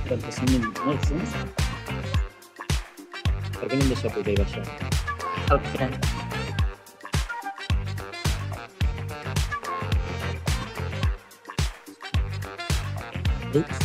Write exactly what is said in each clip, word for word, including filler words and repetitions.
quaranta-cinc minuts, no? Els uns? Per què no em deixa pujar i baixar? El pren. Ups.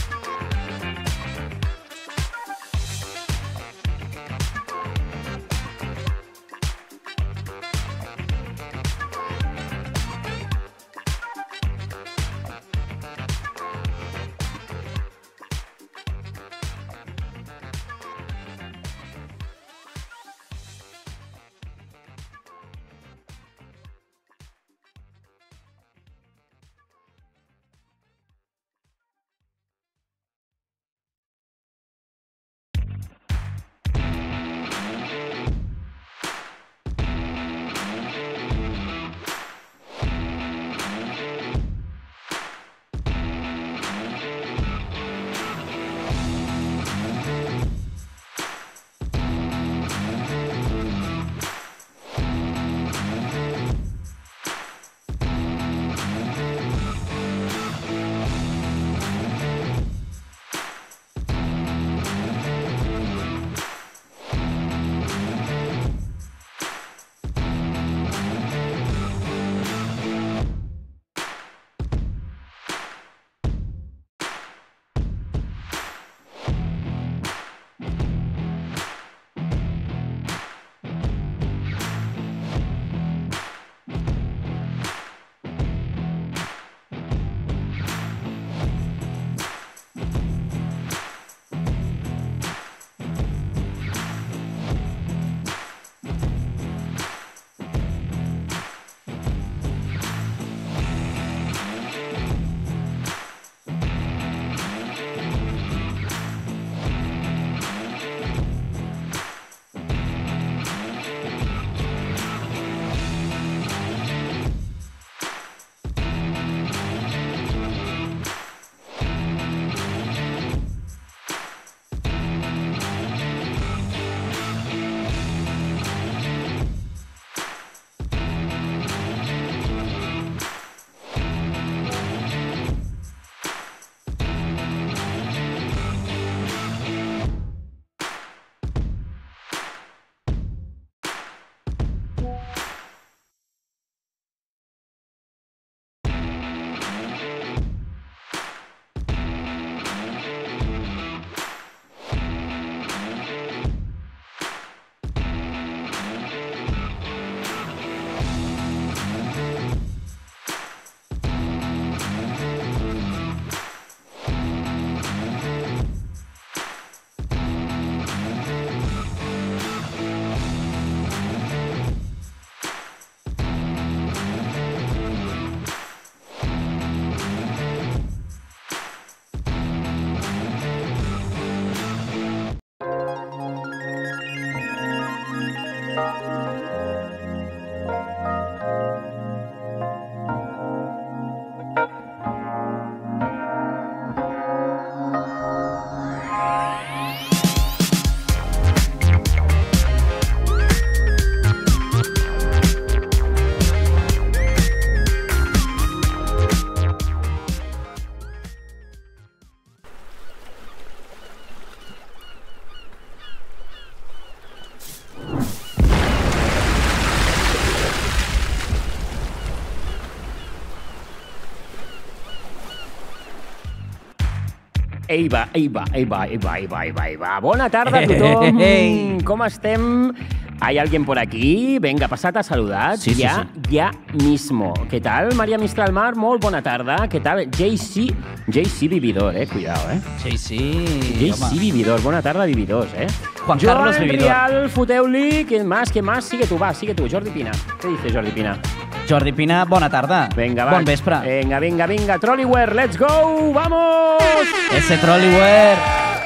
Ei va, ei va, ei va, ei va, ei va, ei va, ei va. Bona tarda a tothom. Hey. Com estem? ¿Hay alguien por aquí? Venga, passat a saludar. Sí, sí, ya, sí. ya mismo. ¿Qué tal? María Mistral Mar, molt bona tarda. ¿Qué tal? J C, J C Vividor, eh? Cuidado, eh? Sí, sí. J C Vividor, bona tarda, Vividors, eh? Juan Joan Carlos Vividor. Rial, Futeu-li, ¿qué más, qué más? Sigue tú, va, sigue tú. Jordi Pina. ¿Qué dice Jordi Pina? Jordi Pina, bona tarda. Venga, va. Bon vespre. Venga, venga, venga. Trollyware, let's go, vamos! Ese Trollyware.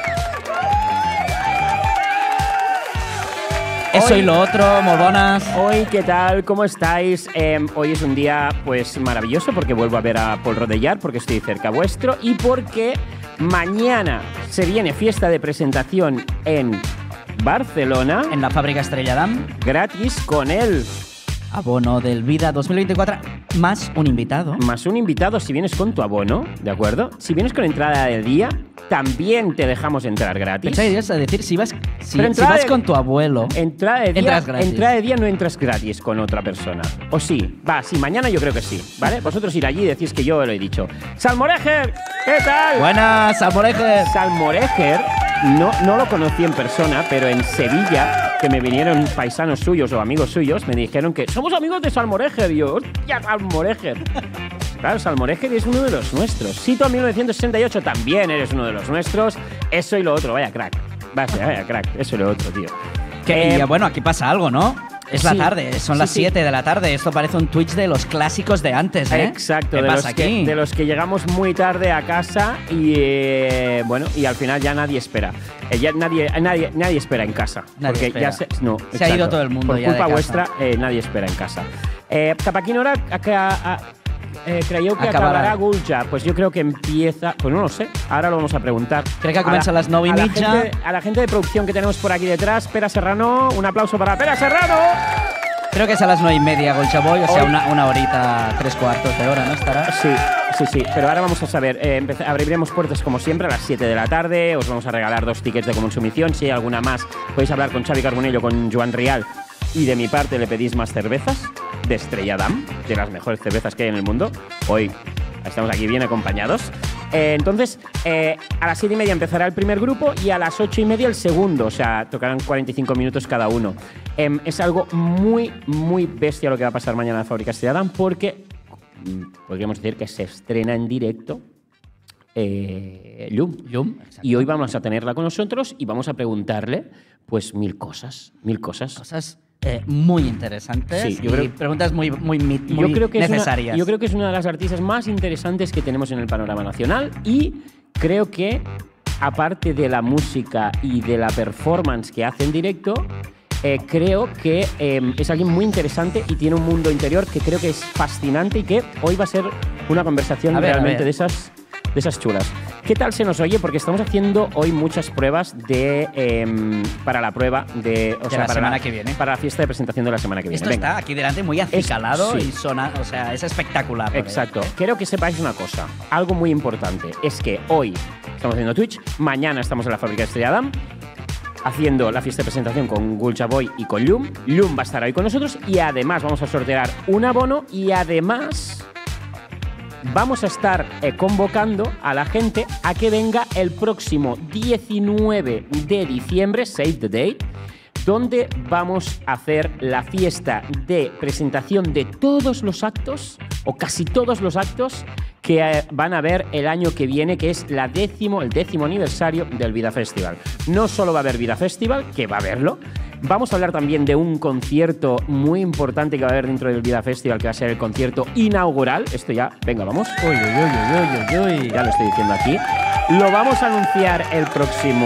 Eso Hoy- y lo otro, muy buenas. Hoy, ¿qué tal? ¿Cómo estáis? Eh, hoy es un día pues maravilloso porque vuelvo a ver a Paul Rodellar, porque estoy cerca vuestro y porque mañana se viene fiesta de presentación en Barcelona, En la fábrica Estrella Damm. gratis con el Abono del Vida dos mil veinticuatro más un invitado. Más un invitado si vienes con tu abono, ¿de acuerdo? Si vienes con entrada de día, también te dejamos entrar gratis. Pensaba que ibas a decir, si vas, si, Pero si entrada vas de- con tu abuelo, Entrada de día, entras gratis. entrada de día no entras gratis con otra persona. ¿O sí? Va, sí, mañana yo creo que sí, ¿vale? Vosotros ir allí y decís que yo lo he dicho. ¡Salmorejer! ¿Qué tal? Buenas, Salmorejer. Salmorejer, no, no lo conocí en persona, pero en Sevilla, que me vinieron paisanos suyos o amigos suyos, me dijeron que somos amigos de Salmorejer. Y yo, ¡hostia, Salmorejer! Claro, Salmorejer es uno de los nuestros. Sito mil novecientos sesenta y ocho también eres uno de los nuestros. Eso y lo otro, vaya crack. Vaya, vaya crack. Eso y lo otro, tío. Que, Eh, y, bueno, aquí pasa algo, ¿no? Es la sí, tarde, son sí, las sí. siete de la tarde. Esto parece un Twitch de los clásicos de antes, ¿eh? Exacto, ¿Qué de pasa los, que, aquí? de los que llegamos muy tarde a casa y eh, bueno, y al final ya nadie espera. Eh, ya nadie, nadie, nadie espera en casa. Nadie porque espera. ya se, no, Se ha exacto. ido todo el mundo Por ya de culpa casa. vuestra, eh, nadie espera en casa. Eh, cap a quina hora que, a, eh, creieu que Acabarà. acabará Gulja? Pues yo creo que empieza… Pues no lo sé, ahora lo vamos a preguntar. Creo que A comienza a las nueve y a la mitja. gente- A la gente de producción que tenemos por aquí detrás, Pera Serrano, un aplauso para Pera Serrano. Creo que es a las nueve y media, Golchaboy, o sea, Hoy- una, una horita, tres cuartos de hora, ¿no? Estará. Sí, sí, sí. Pero ahora vamos a saber. Eh, empeza- abriremos puertas como siempre a las siete de la tarde. Os vamos a regalar dos tickets de consumición. Si hay alguna más, podéis hablar con Xavi Carbonello, con Joan Rial. Y de mi parte le pedís más cervezas de Estrella Damm, de las mejores cervezas que hay en el mundo. Hoy estamos aquí bien acompañados. Eh, entonces, eh, a las siete y media empezará el primer grupo y a las ocho y media el segundo. O sea, tocarán cuarenta y cinco minutos cada uno. Em, es algo muy, muy bestia lo que va a pasar mañana en la Fábrica Estrella Damm porque mm, podríamos decir que se estrena en directo eh, Llum. Llum, Y hoy vamos a tenerla con nosotros y vamos a preguntarle pues mil cosas, mil cosas. Cosas eh, muy interesantes Sí, yo y creo- preguntas muy, muy, muy yo creo que necesarias. Es una, yo creo que es una de las artistas más interesantes que tenemos en el panorama nacional y creo que, aparte de la música y de la performance que hace en directo, eh, creo que eh, es alguien muy interesante y tiene un mundo interior que creo que es fascinante y que hoy va a ser una conversación A ver, a realmente ver. de esas, de esas chulas. ¿Qué tal se nos oye? Porque estamos haciendo hoy muchas pruebas de, em, para la prueba de, o De sea, la para semana que viene. Para la fiesta de presentación de la semana que viene. Esto Venga. está aquí delante muy acicalado sí. y sona, o sea, es espectacular. lo que- Exacto. Quiero que sepáis una cosa, algo muy importante, es que hoy estamos haciendo Twitch, mañana estamos en la Fábrica de Estrella Damm haciendo la fiesta de presentación con Gulcha Boy y con Llum. Llum va a estar ahí con nosotros y además vamos a sortear un abono y además vamos a estar eh, convocando a la gente a que venga el próximo diecinueve de diciembre, save the date, donde vamos a hacer la fiesta de presentación de todos los actos, o casi todos los actos, que eh, van a ver el año que viene, que es la décimo, el décimo aniversario del Vida Festival. No solo va a haber Vida Festival, que va a haberlo, vamos a hablar también de un concierto muy importante que va a haber dentro del Vida Festival, que va a ser el concierto inaugural. Esto ya, venga, vamos. Uy, uy, uy, uy, uy, uy. Ya lo estoy diciendo aquí. Lo vamos a anunciar el próximo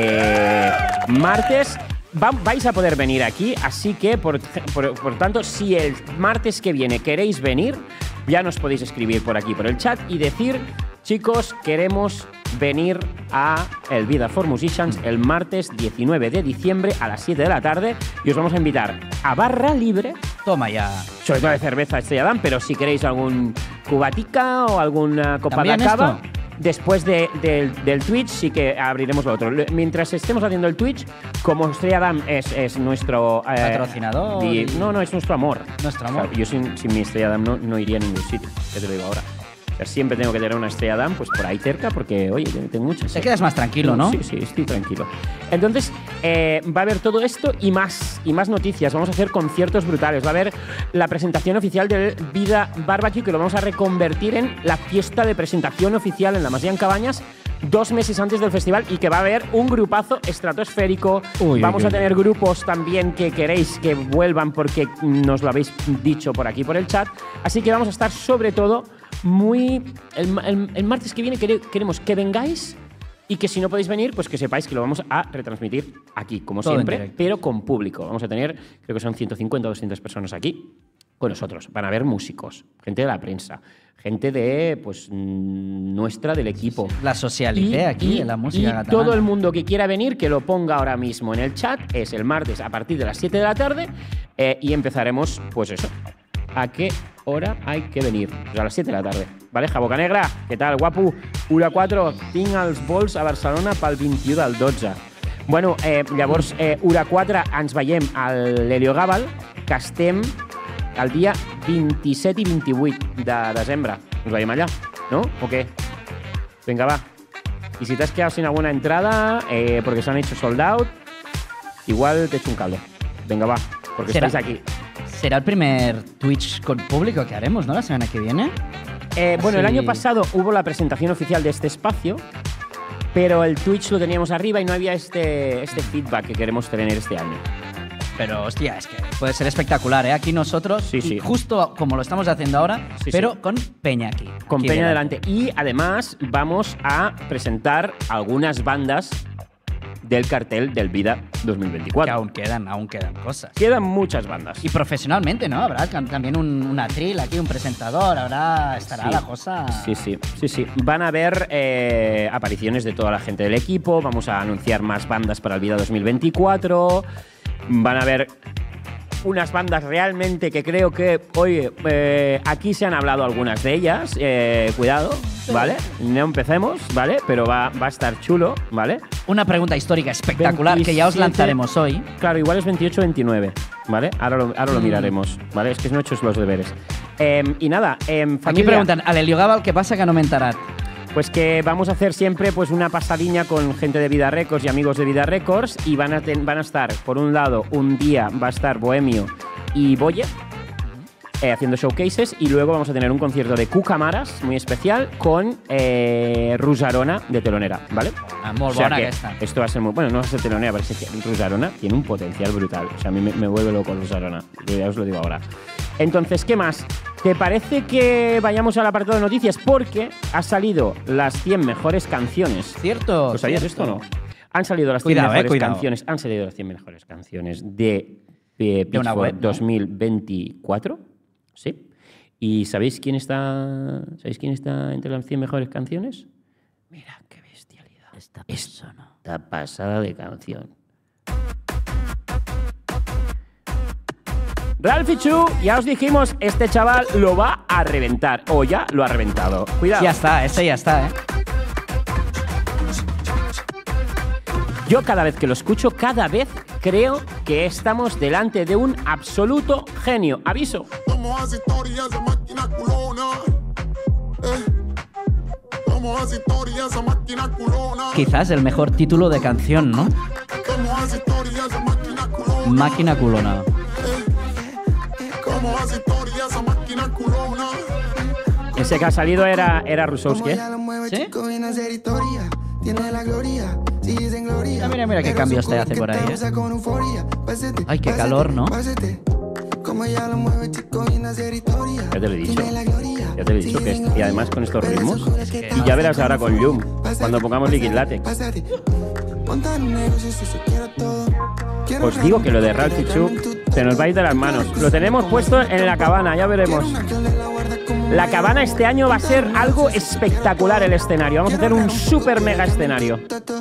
eh, martes. Va- vais a poder venir aquí, así que, por, por, por tanto, si el martes que viene queréis venir, ya nos podéis escribir por aquí, por el chat, y decir, chicos, queremos venir a el Vida for Musicians el martes diecinueve de diciembre a las siete de la tarde y os vamos a invitar a barra libre, Toma ya. sobre todo de cerveza Estrella Damm, pero si queréis algún cubatica o alguna copa de ¿También cava, esto? después de- del, del Twitch sí que abriremos lo otro. Mientras estemos haciendo el Twitch, como Estrella Damm es, es nuestro… eh, Patrocinador y- y- no, no, es nuestro amor. Nuestro amor. O sea, yo sin, sin mi Estrella Damm no, no iría a ningún sitio, ya te lo digo ahora. O sea, siempre tengo que tener una Estrella Damm pues por ahí cerca porque, oye, tengo muchas. Te quedas más tranquilo, ¿no? Sí, sí, estoy tranquilo. Entonces, eh, va a haber todo esto y más, y más noticias. Vamos a hacer conciertos brutales. Va a haber la presentación oficial del Vida Barbecue, que lo vamos a reconvertir en la fiesta de presentación oficial en la Masía en Cabañas, dos meses antes del festival, y que va a haber un grupazo estratosférico. Uy, uy, vamos uy, a tener grupos también que queréis que vuelvan porque nos lo habéis dicho por aquí, por el chat. Así que vamos a estar sobre todo muy… El, el- el martes que viene quere- queremos que vengáis y que si no podéis venir, pues que sepáis que lo vamos a retransmitir aquí, como Todo en siempre, directo. pero con público. Vamos a tener, creo que son ciento cincuenta o doscientas personas aquí. con nosotros. Van a haber músicos, gente de la prensa, gente de, pues, nuestra, del equipo. La socialité aquí, y, en la música y catalana. todo el mundo que quiera venir, que lo ponga ahora mismo en el chat. Es el martes a partir de las siete de la tarde eh, y empezaremos, pues eso. ¿A qué hora hay que venir? Pues a las siete de la tarde. Vale, Jaboca Negra, què tal, guapo? Ura quatre, tinc els vols a Barcelona pel vint-i-u del dotze. Bueno, eh, llavors, eh, Ura quatre, ens veiem a l'Heliogàbal, que estem el dia vint-i-set i vint-i-vuit de desembre. Ens veiem allà, ¿no? ¿O qué? Venga, va. Y si te has quedado sin alguna entrada, eh, porque se han hecho sold out, igual te echo un cable. Venga, va, porque ¿Será? estáis aquí. Será el primer Twitch con público que haremos, ¿no? La semana que viene. Eh, bueno, el Sí. año pasado hubo la presentación oficial de este espacio, pero el Twitch lo teníamos arriba y no había este, este feedback que queremos tener este año. Pero, hostia, es que puede ser espectacular, ¿eh? Aquí nosotros, Sí, sí. y justo como lo estamos haciendo ahora, Sí, pero sí. con Peña aquí. Con aquí Peña delante. Y además vamos a presentar algunas bandas del cartel del Vida dos mil Que veinticuatro. aún quedan, aún quedan cosas. Quedan muchas bandas. Y profesionalmente, ¿no? Habrá cam- también un, un atril aquí, un presentador, habrá, estará Sí. la cosa... Sí, sí, sí, sí. Van a haber eh, apariciones de toda la gente del equipo. Vamos a anunciar más bandas para el Vida dos mil veinticuatro. Van a haber unas bandas realmente que creo que, oye, eh, aquí se han hablado algunas de ellas. Eh, cuidado, ¿vale? No empecemos, ¿vale? Pero va, va a estar chulo, ¿vale? Una pregunta histórica espectacular que ya os veintisiete lanzaremos hoy. Claro, igual es veintiocho veintinueve, ¿vale? Ahora lo, ahora lo Mm. miraremos, ¿vale? Es que no he hecho los deberes. Eh, y nada, eh, Aquí familia, preguntan, al Heliogàbal, ¿qué pasa que no me enterat? pues que vamos a hacer siempre pues una pasadiña con gente de Vida Records y amigos de Vida Records y van a, ten- van a estar, por un lado, un día va a estar Bohemio y Boye eh, haciendo showcases y luego vamos a tener un concierto de Cucamaras muy especial con eh, Rusarona de telonera, ¿vale? Ah, molt O sea bona que aquesta. esto va a ser muy bueno, no va a ser telonera, pero es que Rusarona tiene un potencial brutal. O sea, a mí me, me vuelve loco Rusarona, ya os lo digo ahora. Entonces, ¿qué más? ¿Te parece que vayamos al apartado de noticias? Porque ha salido las cien mejores canciones. ¿Cierto? ¿Lo sabías cierto. esto o no? Han salido las cien Cuidado, eh, mejores cuidado. canciones. Han salido las cien mejores canciones de, eh, De una Pitchfork web, ¿no? dos mil veinticuatro. Sí. ¿Y sabéis quién está? ¿Sabéis quién está entre las cien mejores canciones? Mira qué bestialidad. Esta persona. Esta pasada de canción. Ralphie Chu, ya os dijimos, este chaval lo va a reventar. O ya lo ha reventado. Cuidado. Ya está, este ya está, ¿eh? Yo cada vez que lo escucho, cada vez creo que estamos delante de un absoluto genio. Aviso. Como hace historias esa máquina culona. Eh. Como hace historias esa máquina culona. Quizás el mejor título de canción, ¿no? Como hace historias esa máquina culona. Máquina culona. Como hace historias esa máquina culona. Ese que ha salido era, era Rusowski, Como ¿eh? ella lo mueve, ¿Sí? chico, viene a hacer historia. Tiene la gloria, sigue en gloria. Ah, mira, mira qué Pero cambios su te culo hace que por ahí, te ¿eh? usa con euforia. Pásate, Ay, qué pásate, calor, ¿no? pásate. Como ella lo mueve, chico, viene a hacer historia. Ya te lo he dicho. Tiene la gloria, Ya te lo he dicho. sigue Que en es- y gloria. además con estos Pero su ritmos. culo que te Y ya verás ahora con Yum, Pásate, cuando pongamos Liquid Latex. pásate. Ponte en negocios, eso quiero todo. Quiero Os digo que lo de Ralphie Chu se nos va a ir de las manos. Lo tenemos puesto en la cabana, ya veremos. La cabana este año va a ser algo espectacular el escenario. Vamos a hacer un super mega escenario.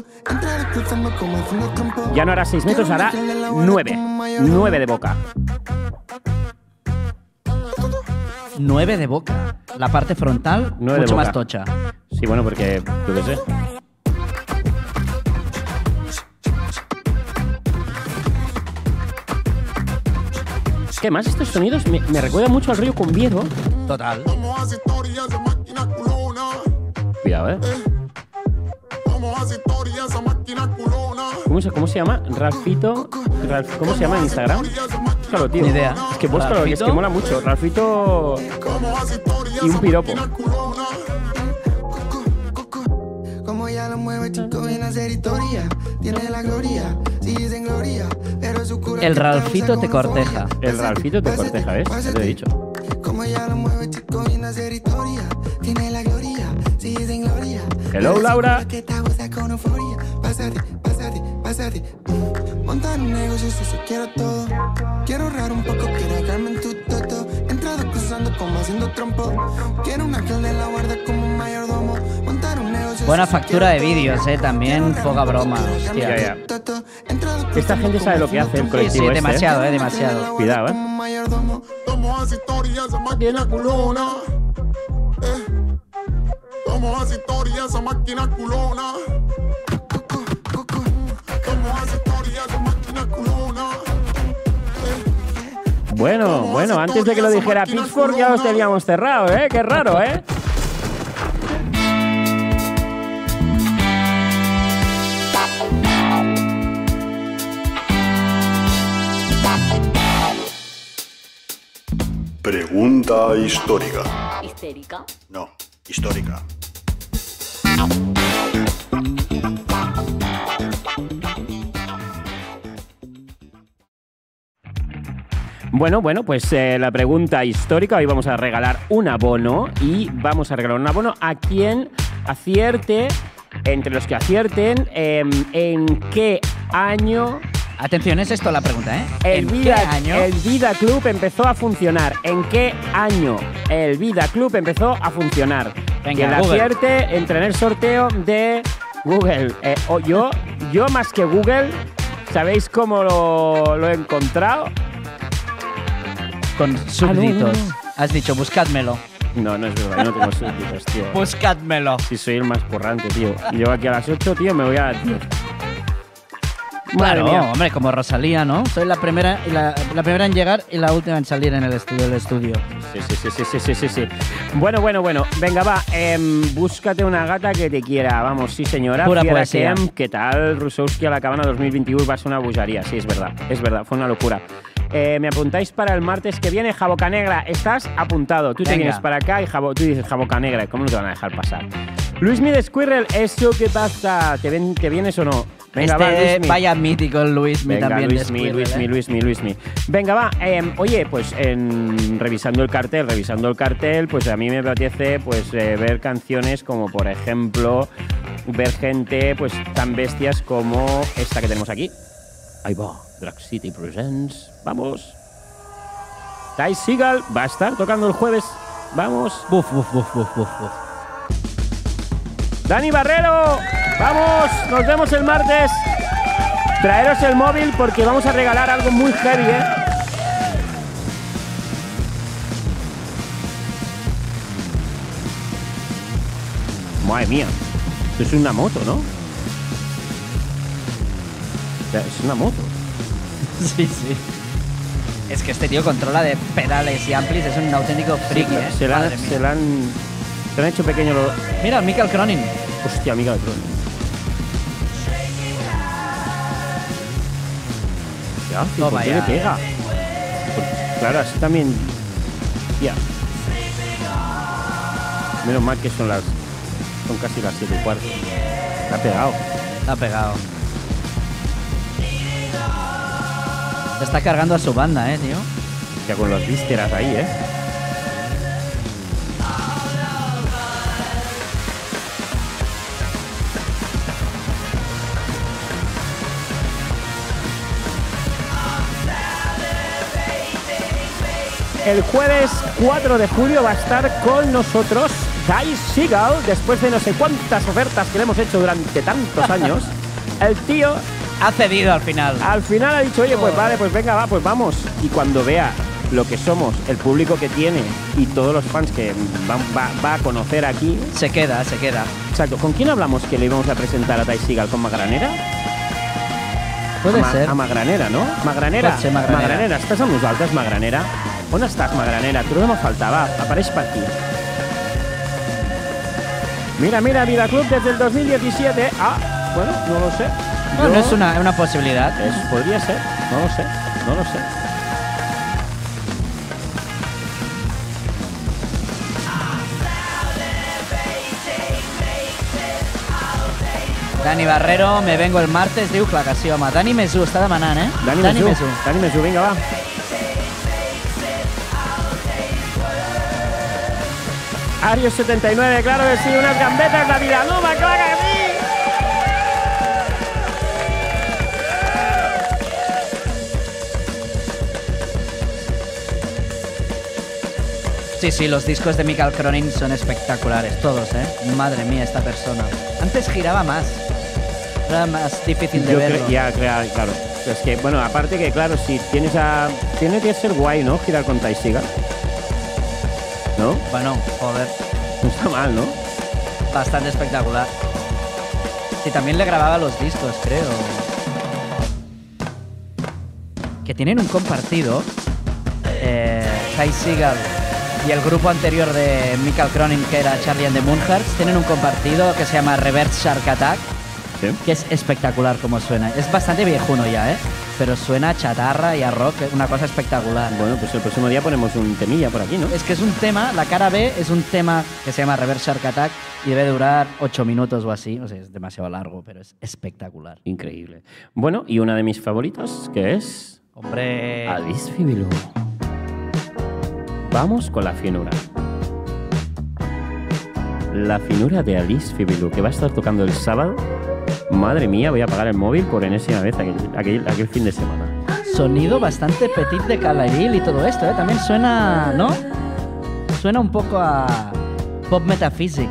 Ya no hará seis metros, hará nueve. Nueve de boca. nueve de boca. La parte frontal, Nueve de mucho boca. más tocha. Sí, bueno, porque yo qué sé. ¿Qué más? Estos sonidos me, me recuerdan mucho al rollo cumbiero. Total. Como hace historias esa máquina culona. Cuidado, ¿eh? Como hace historias esa máquina culona. ¿Cómo se, cómo se llama? Ralfito. Ralf- ¿Cómo se llama en Instagram? Búscalo, tío. Ni idea. Es que búscalo, es que ¿Ralfito? mola mucho. Ralfito Como hace historias y un esa piropo. máquina culona. Como ella lo mueve, chico, viene a hacer historia. Tiene la gloria, sigue en gloria. Pero su culo El que te Ralfito usa te con euforia. corteja. El Ralfito te Pásate, corteja, ¿ves? Ya te pásate. he dicho. Como ella lo mueve, chico, viene a hacer historia. Tiene la gloria, sigue en gloria. Hello, Pero su Laura. culo que te usa con euforia. Pásate, pásate, pásate. Monta negocios, eso quiero todo. Quiero ahorrar un poco, quiero dejarme en tu toto. En tirando como haciendo trompo. Quiero un ángel de la guarda como un mayordomo. Montar un negocio. Buena factura de vídeos, eh, también, poca broma. Hostia. Ya, ya. Esta gente sabe lo que hace el Sí, colectivo sí, este. demasiado, eh, demasiado. Cuidado, eh. Somos así historia, esa máquina culona. Eh. Somos así historia, esa máquina culona. Somos así historia, esa máquina culona. Bueno, bueno, antes de que lo dijera Pitchfork ya os teníamos cerrado, ¿eh? Qué raro, ¿eh? Pregunta histórica. ¿Histérica? No, histórica. Bueno, bueno, pues eh, la pregunta histórica. Hoy vamos a regalar un abono y vamos a regalar un abono a quien acierte, entre los que acierten, eh, en qué año Atención, es esto la pregunta, ¿eh? el ¿En qué Vida, año? el Vida Club empezó a funcionar. ¿En qué año el Vida Club empezó a funcionar? Venga, Quien la Google. acierte entre en el sorteo de Google. Eh, o yo, yo más que Google, ¿sabéis cómo lo, lo he encontrado? Con súbditos. no, no. Has dicho, buscádmelo. No, no es verdad, yo no tengo súbditos, tío. Buscádmelo. Si soy el más currante, tío. Llego aquí a las ocho, tío, me voy a las diez. Madre Claro, mía. hombre, como Rosalía, ¿no? Soy la primera, y la, la primera en llegar y la última en salir en el estudio del estudio. Sí, sí, sí, sí, sí, sí, sí, sí. Bueno, bueno, bueno. Venga, va. em, búscate una gata que te quiera. Vamos, sí, señora. Pura Fiera poesía. Kem, ¿qué tal? Rusowski a la cabana dos mil veintiuno va a ser una bujaría. Sí, es verdad. Es verdad. Fue una locura. Eh, me apuntáis para el martes que viene. Jaboca Negra. Estás apuntado. Tú te Venga. vienes para acá y Jabo- tú dices Jaboca Negra. ¿Cómo no te van a dejar pasar? Luismi de Squirrel, ¿eso qué pasa? ¿Te, ven, ¿Te vienes o no? Venga, va, este Luismi. vaya mítico el Luismi Venga, también. Luismi, de Squirrel, Luismi, ¿eh? Luismi, Luismi. Venga, va. eh, oye, pues en, revisando el cartel, revisando el cartel, pues a mí me apetece pues eh, ver canciones como, por ejemplo, ver gente pues tan bestias como esta que tenemos aquí. Ahí va, Drag City Presents. Vamos. Ty Seagal va a estar tocando el jueves. Vamos. Buf, buf, buf, buf, buf, buf. Dani Barrero, vamos, nos vemos el martes. Traeros el móvil porque vamos a regalar algo muy heavy, ¿eh? Madre mía, esto es una moto, ¿no? O sea, es una moto. Sí, sí. Es que este tío controla de pedales y amplis, es un auténtico friki, ¿eh? Se la, Madre han, mía. se la han, se la han hecho pequeño los... Mira, Michael Cronin. Hostia, amiga de Tron. Ya, ¿y Toma ¿por qué ya. le pega? Por- claro, así también... Ya. Menos mal que son las... Son casi las siete y cuarto. Me ha pegado. Está pegado. Se está cargando a su banda, eh, tío. Ya con las vísceras ahí, ¿eh? El jueves cuatro de julio va a estar con nosotros Ty Seagal, después de no sé cuántas ofertas que le hemos hecho durante tantos años. El tío Ha cedido al final. al final ha dicho, oye, pues vale, pues venga, va, pues vamos. Y cuando vea lo que somos, el público que tiene y todos los fans que va, va- va a conocer aquí. Se queda, se queda. Exacto, ¿con quién hablamos que le íbamos a presentar a Ty Seagal? ¿Con Magranera? Puede Ma- ser. A Magranera, no? Magranera. Pot ser Magranera. estàs amb nosaltres, Magranera? On estàs, Magranera? Trobem a faltar, va, apareix per aquí. Mira, mira, Vida Club desde el dos mil diecisiete. Ah, bueno, no lo sé. Bueno, Yo- es una, una posibilidad. Es, podría ser, no lo sé, no lo sé. Dani Barrero, me vengo el martes, diu clar que sí, home. Dani Mesú està demanant, eh? Dani, Dani Mesú, Mesú. Dani Mesú, venga, va. Arios setenta y nueve, claro que sí, unas gambetas, la Vilanova, claro que sí. Sí, sí, los discos de Michael Cronin son espectaculares, todos, ¿eh? Madre mía, esta persona. Antes giraba más. Era más difícil de Yo verlo. cre- ya, claro, claro. Es que, bueno, aparte que, claro, si tienes a... Tiene que ser guay, ¿no? Girar con Ty Segall. ¿No? Bueno, joder, No está mal, ¿no? bastante espectacular. Sí, también le grababa los discos, creo. Que tienen un compartido. Eh, Ty Segall y el grupo anterior de Michael Cronin, que era Charlie and the Moonhearts, tienen un compartido que se llama Reverse Shark Attack, Sí. que es espectacular como suena. Es bastante viejuno ya, ¿eh? Pero suena a chatarra y a rock, una cosa espectacular. Bueno, pues el próximo día ponemos un temilla por aquí, ¿no? Es que es un tema, la cara B es un tema que se llama Reverse Shark Attack y debe durar ocho minutos o así. O sea, es demasiado largo, pero es espectacular. Increíble. Bueno, y una de mis favoritas, que es... Hombre... Alice Fibilú. Vamos con la finura. La finura de Alice Fibilú, que va a estar tocando el sábado. Madre mía, voy a apagar el móvil por enésima vez aquel, aquel, aquel fin de semana. Sonido bastante petit de Calairil y todo esto, ¿eh? También suena, ¿no? Suena un poco a Pop Metaphysic,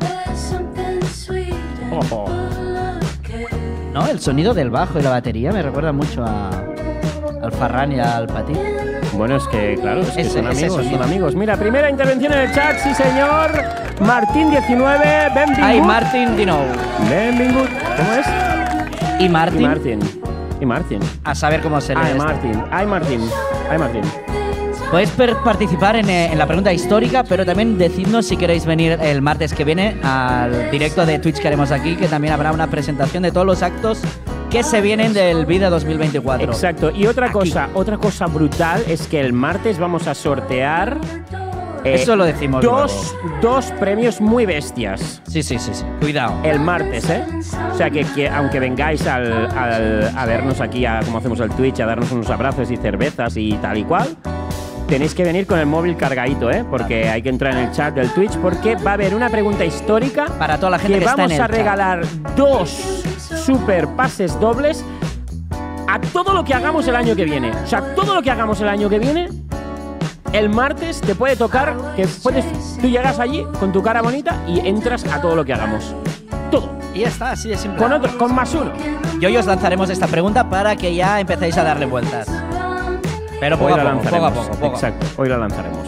Ojo. ¿no? El sonido del bajo y la batería me recuerda mucho a, al Farran y al Petit. Bueno, es que, claro, es que Ese- son ese amigos, sonido. son amigos. Mira, primera intervención en el chat, sí señor. Martín diecinueve, benvingut. Ay, Martin Dino. Benvingut. ¿Cómo es? Y Y Martin, Martín. Y Martín. a saber cómo se lee Ay, esto. Martín. Ay, Martín. Ay, Martín. Podéis per- participar en, eh, en la pregunta histórica, pero también decidnos si queréis venir el martes que viene al directo de Twitch que haremos aquí, que también habrá una presentación de todos los actos que se vienen del Vida dos mil veinticuatro. Exacto. Y otra Aquí. cosa, otra cosa brutal es que el martes vamos a sortear eh, Eso lo decimos dos, dos premios muy bestias. Sí, sí, sí, sí. Cuidado. El martes, ¿eh? O sea que, que aunque vengáis al, al- a vernos aquí, a como hacemos el Twitch, a darnos unos abrazos y cervezas y tal y cual, tenéis que venir con el móvil cargadito, ¿eh? Porque hay que entrar en el chat del Twitch, porque va a haber una pregunta histórica Para toda la gente que que, está vamos en el a chat. regalar dos super pases dobles a todo lo que hagamos el año que viene. O sea, todo lo que hagamos el año que viene, el martes te puede tocar que puedes, tú llegas allí con tu cara bonita y entras a todo lo que hagamos. Todo. Y ya está, así de simple. Con otro, con más uno. Y hoy os lanzaremos esta pregunta para que ya empecéis a darle vueltas. Pero poco Hoy a la poco, poco a lanzaremos. poco, poco a poco. Exacto, hoy la lanzaremos.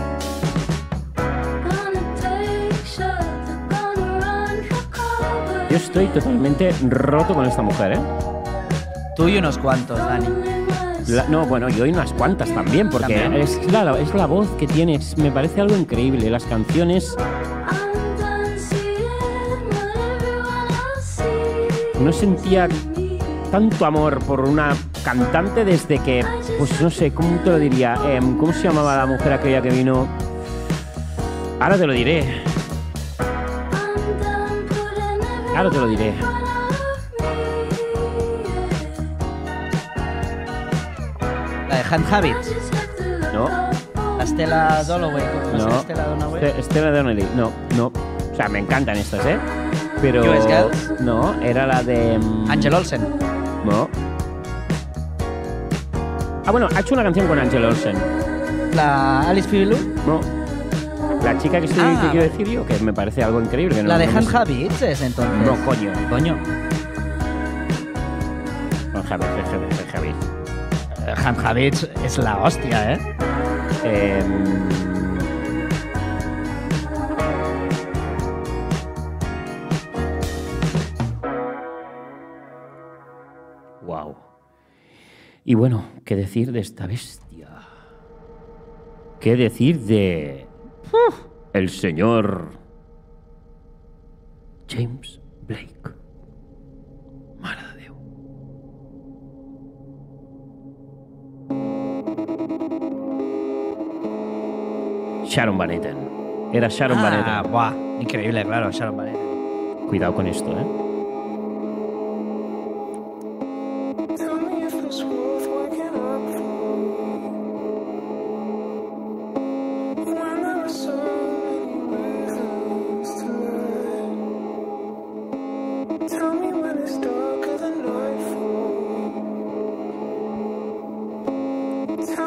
Yo estoy totalmente roto con esta mujer, ¿eh? Tú y unos cuantos, Dani. La- no, bueno, y hoy unas cuantas también, porque También. Es, la, es la voz que tiene, es- me parece algo increíble. Las canciones, no sentía tanto amor por una cantante desde que, pues no sé, ¿cómo te lo diría? Em, ¿Cómo se llamaba la mujer aquella que vino? Ahora te lo diré. Ahora te lo diré. La de Hand Habits. No, La Stella Dalloway. ¿No, no. es Stella Dalloway? Este- Stella Donnelly, no, no. O sea, me encantan estas, ¿eh? Pero. U S Girls. No, era la de. mm, Angel Olsen. No. Ah, bueno, ha hecho una canción con Angel Olsen. La Alice Fibilú. No. La chica que estoy Ah, que quiero vale. decir yo, que me parece algo increíble. Que no, La de no me Hand sé. Habits es entonces. No, coño. Coño. No, Javier, Javier, Javier. Eh, Hand Habits es la hostia, ¿eh? Em, Wow. Y bueno, ¿qué decir de esta bestia? ¿Qué decir de ¡Uf! El señor James Blake? Mare de Déu. Sharon Van Etten. Era Sharon Van Ah, Etten. buah. Increíble, claro, Sharon Van Etten. Cuidado con esto, ¿eh?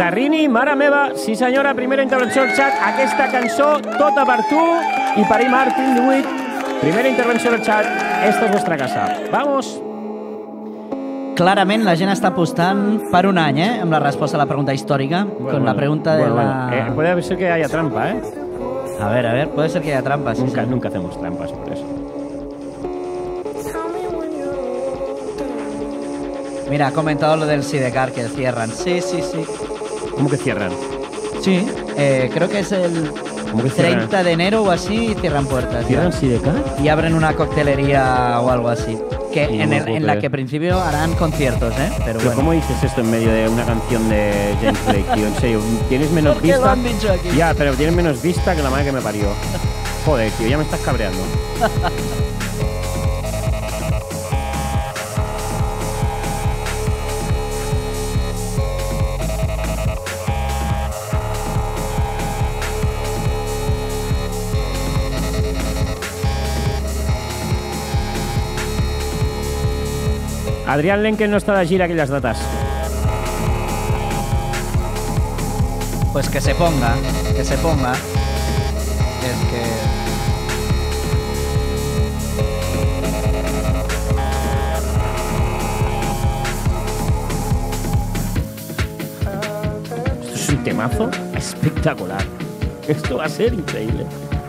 Tarrini, mare meva, sí senyora, primera intervenció al xat. Aquesta cançó, tota per tu. I per Martin Dewitt, primera intervenció al xat. Esta és vostra casa. Vamos. Clarament la gent està apostant per un any, eh? Amb la resposta a la pregunta històrica. Bueno, con la bueno, pregunta bueno, de la... bueno. Eh, puede ser que haya trampa, ¿eh? A ver, a ver, puede ser que haya trampas. Nunca, sí, sí. nunca hacemos trampas por eso. Mira, ha comentado lo del Sidecar, que cierran. Sí, sí, sí. ¿Cómo que cierran? Sí, eh, creo que es el ¿Cómo que cierran? treinta de enero o así y cierran puertas. ¿Cierran Sidecar? Y abren una coctelería o algo así. Que Sí, en, no el- puedo en la creer. que en principio harán conciertos, ¿eh? Pero, Pero bueno. ¿cómo dices esto en medio de una canción de James Blake, tío? En serio, tienes menos Porque lo vista. han dicho aquí. Ya, pero tienes menos vista que la madre que me parió. Joder, tío, ya me estás cabreando. Adrián Lenken no està de gira aquelles dates. Pues que se ponga, que se ponga. Es que... Esto es un temazo espectacular. Esto va a ser increíble.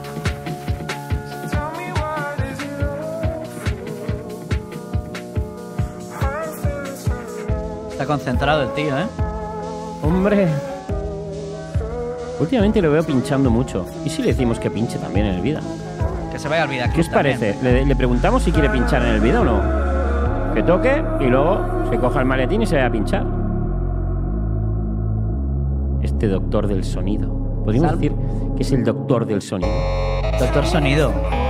Está concentrado el tío, ¿eh? Hombre. Últimamente lo veo pinchando mucho. ¿Y si le decimos que pinche también en el vida? Que se vaya al vida. ¿Qué os parece? ¿Le, le preguntamos si quiere pinchar en el vida o no? Que toque y luego se coja el maletín y se vaya a pinchar. Este doctor del sonido. Podríamos Sal- decir que es el doctor del sonido. Doctor Sonido.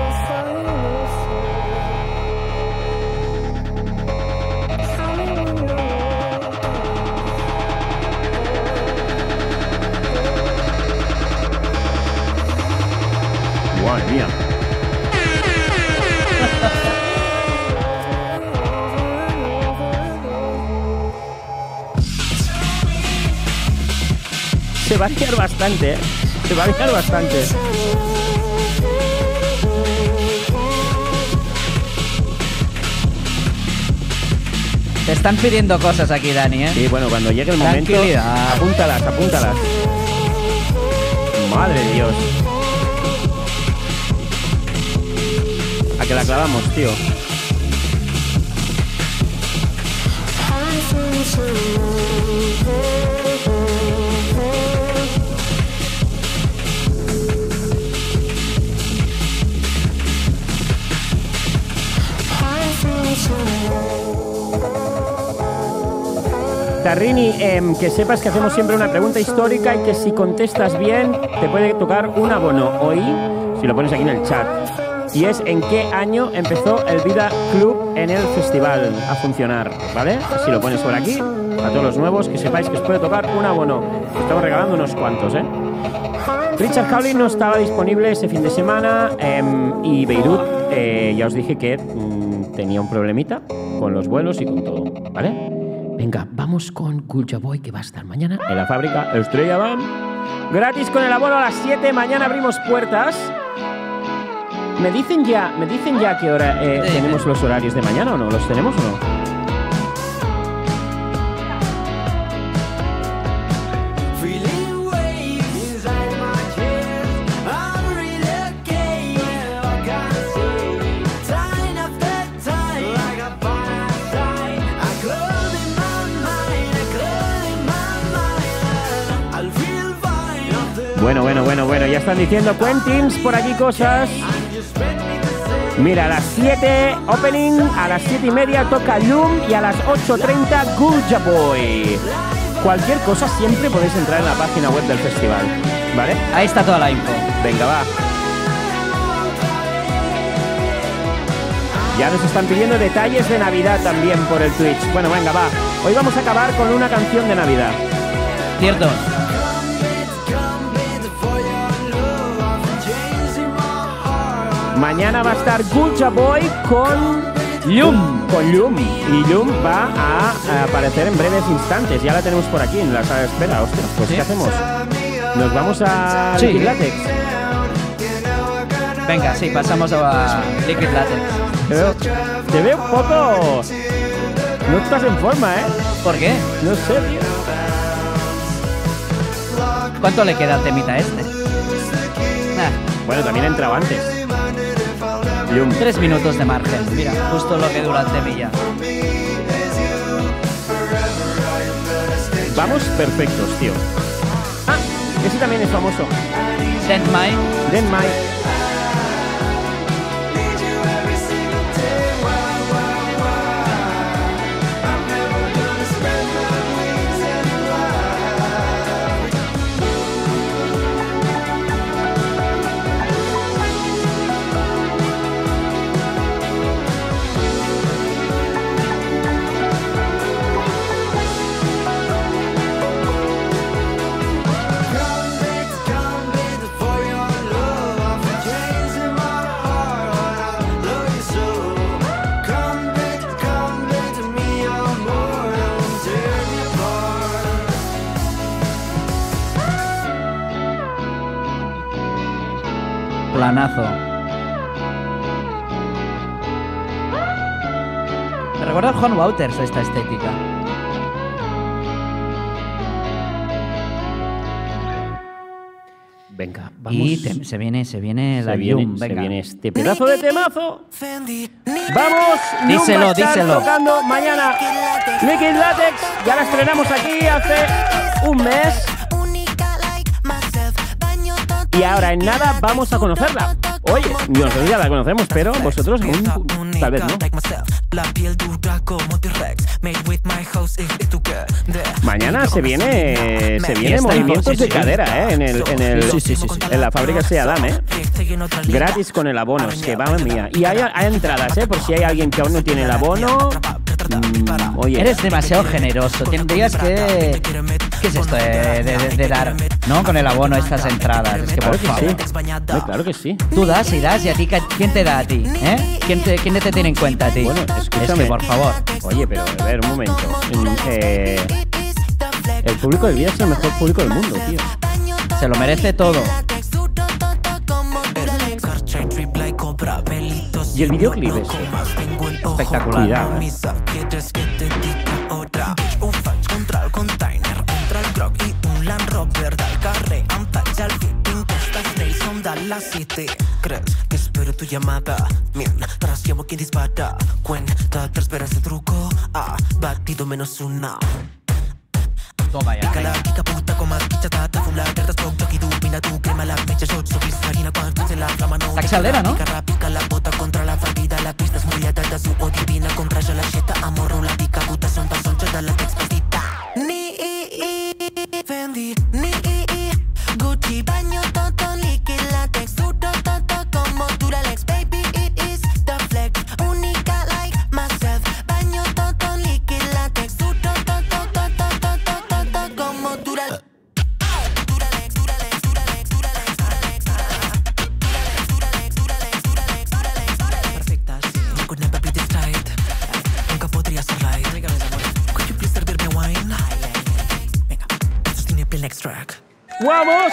Madre mía. Se va a liar bastante, ¿eh? Se va a liar bastante. Te están pidiendo cosas aquí, Dani, ¿eh? Sí, bueno, cuando llegue el momento, Tranquilidad. apúntalas, apúntalas. Madre de Dios. A que la clavamos, tío. Tarrini, em, que sepas que hacemos siempre una pregunta histórica y que si contestas bien te puede tocar un abono hoy, si lo pones aquí en el chat. Y es en qué año empezó el Vida Club en el festival a funcionar, ¿vale? Si lo pones por aquí, a todos los nuevos, que sepáis que os puede tocar un abono. Estamos regalando unos cuantos, ¿eh? Richard Hawley no estaba disponible ese fin de semana em, y Beirut, eh, ya os dije que mm, tenía un problemita con los vuelos y con todo, ¿vale? Venga, vamos con Culture Boy, que va a estar mañana en la fábrica Estrella Damm. Gratis con el abono a las siete. Mañana abrimos puertas. Me dicen ya, me dicen ya qué hora eh, Sí, tenemos sí. los horarios de mañana o no. ¿Los tenemos o no? Bueno, bueno, bueno, bueno, ya están diciendo Quentins por aquí cosas. Mira, a las siete opening, a las siete y media toca Loom y a las ocho treinta Culture Boy. Cualquier cosa siempre podéis entrar en la página web del festival, ¿vale? Ahí está toda la info. Venga, va. Ya nos están pidiendo detalles de Navidad también por el Twitch. Bueno, venga, va. Hoy vamos a acabar con una canción de Navidad. Cierto. Mañana va a estar Culture Boy con Llum. Con Llum. Y Llum va a, a aparecer en breves instantes. Ya la tenemos por aquí en la sala de espera. Ostras, pues ¿Sí? ¿qué hacemos? ¿Nos vamos a Sí. Liquid Latex? Venga, sí, pasamos a Liquid Latex. Te veo, te veo un poco... No estás en forma, ¿eh? ¿Por qué? No sé, tío. ¿Cuánto le queda al temita a este? Ah, Bueno, también ha entrado antes. Llum. tres minutos de margen. Mira, justo lo que dura el temilla. Vamos perfectos, tío. Ah, ese también es famoso. Send My. Den Mai. Planazo. Me recuerda a Juan Wouters esta estética. Venga, vamos. Y te- se viene, se viene la se, viene, Llum, se venga. viene este pedazo de temazo. Vamos, Llum Díselo, va a estar díselo. tocando mañana Liquid Latex. Ya la estrenamos aquí hace un mes. Y ahora en nada vamos a conocerla. Oye, nosotros ya la conocemos, pero vosotros aún tal vez no. Mañana se viene se viene Fiesta, movimientos sí, sí, de sí. cadera, ¿eh? En, el, en, el, Sí, sí, sí, sí. en la fábrica de Adam, ¿eh? Gratis con el abono, es que va mía. Y hay, hay entradas, ¿eh? Por si hay alguien que aún no tiene el abono. Mm, oye, Eres demasiado generoso. Tendrías que... ¿Qué es esto de, de- de- de dar, no? Con el abono estas entradas. Es que, por claro que favor. sí. No, claro que sí. Tú das y das y a ti, ¿quién te da a ti? ¿Eh? ¿Quién te, quién te tiene en cuenta a ti? Bueno, es escúchame. que, por favor. Oye, pero a ver, un momento. Mm, eh, el público del Vida es el mejor público del mundo, tío. Se lo merece todo. Y el videoclip es Espectacular. Cuidado. Crees que espero tu llamada mientras llamo quien dispara. Cuenta, te esperas el truco. Ah, batido menos una. Toma ya. Kala kika puta con más quicha tata fula terta spoke toki tu pina tu crema la mecha shot so please harina cuando se la flama no Saxaldera, ¿no? pica pica la bota contra la faldita la pista es muy atenta su o divina contra yo la cheta amor la pica puta son pa son chata la expedita ni Fendi ni Gucci baño todo liquid latex tu todo como Duralex baby it is the flex única like myself baño todo liquid latex tu todo como Duralex Duralex Duralex Duralex Duralex Duralex Duralex Duralex Duralex perfecta sí you could never be this tight nunca podría ser right could you please servirme wine venga esto tiene play next track ¡Vamos!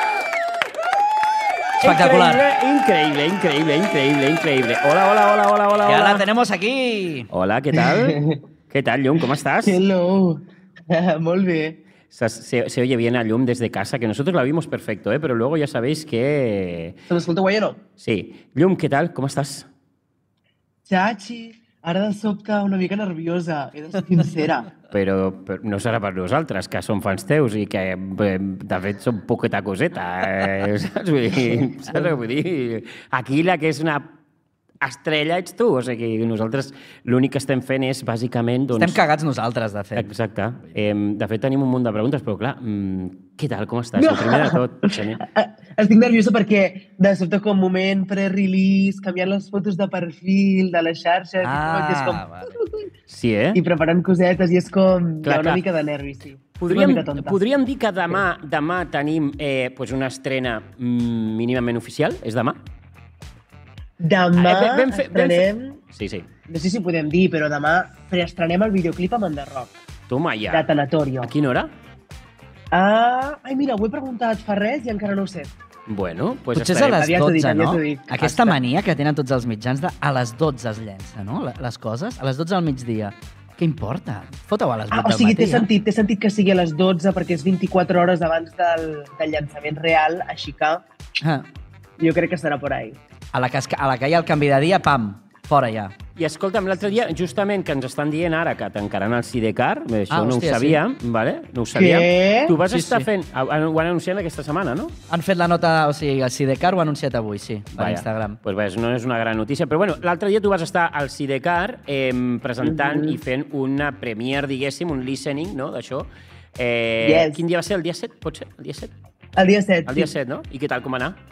Espectacular. Increíble, increíble, increíble, increíble. Hola, hola, hola, hola, hola. Ya hola. la tenemos aquí. Hola, ¿qué tal? ¿Qué tal, Llum? ¿Cómo estás? Hello. Molt bé. Se, se, se oye bien a Llum desde casa, que nosotros la vimos perfecto, ¿eh? Pero luego ya sabéis que... Se m'escolta guai o no? Sí. Llum, ¿qué tal? ¿Cómo estás? Chachi, ara de sobte una mica nerviosa, he de ser sincera. Però, però no serà per nosaltres, que som fans teus i que, eh, de fet, som poqueta coseta. Eh? Saps? Vull dir, saps? Vull dir, aquí la que és una estrella ets tu. O sigui, nosaltres l'únic que estem fent és, bàsicament... Doncs... Estem cagats nosaltres, de fet. Exacte. Eh, de fet, tenim un munt de preguntes, però, clar, mm, què tal? Com estàs? El primer de tot. Xenia. Estic nerviosa perquè de sobte com moment pre-release, canviant les fotos de perfil, de les xarxes, Ah, i és com... vale. Sí, eh? I preparant cosetes, i és com... Clar, hi ha una clar. mica de nervis, sí. Podríem, una mica tonta. podríem dir que demà, demà tenim eh, pues una estrena mm, mínimament oficial? És demà? Demà Eh, ben- ben fe- ben fe- estrenem Sí, sí. no sé si ho podem dir, però demà preestrenem el videoclip amb Enderrock, Toma ja. de Tanatorio. A quina hora? Ah, ai, mira, ho he preguntat fa res i encara no ho sé. Bueno, pues Potser és a estarem... les Aviat t'ho dic, dotze, no? aviat t'ho dic. Aquesta Està. mania que tenen tots els mitjans de a les dotze es llença, no? Le- Les coses, a les dotze del migdia. Què importa? Fota-ho a les vuit Ah, o del sigui, matí. té sentit, té sentit que sigui a les dotze perquè és vint-i-quatre hores abans del, del llançament real, així que Ah, jo crec que estarà por ahí. a, la que, es- a la que hi ha el canvi de dia, pam, fora ja. I escolta'm, l'altre dia, justament, que ens estan dient ara que tancaran el Sidecar, bé, això Ah, no hòstia, ho sabíem, vale? no ho sabíem. Què? Tu vas Sí, estar sí. fent... Ho han anunciat aquesta setmana, no? Han fet la nota, o sigui, el Sidecar ho ha anunciat avui, sí, per Vaja. Instagram. Pues bé, no és una gran notícia. Però bueno, l'altre dia tu vas estar al Sidecar eh, presentant Mhm. i fent una premiere, diguéssim, un listening, no?, d'això. Eh, Yes. Quin dia va ser? El dia set, pot ser? El dia set? El dia set. El dia sí. set, no? I què tal, com va anar?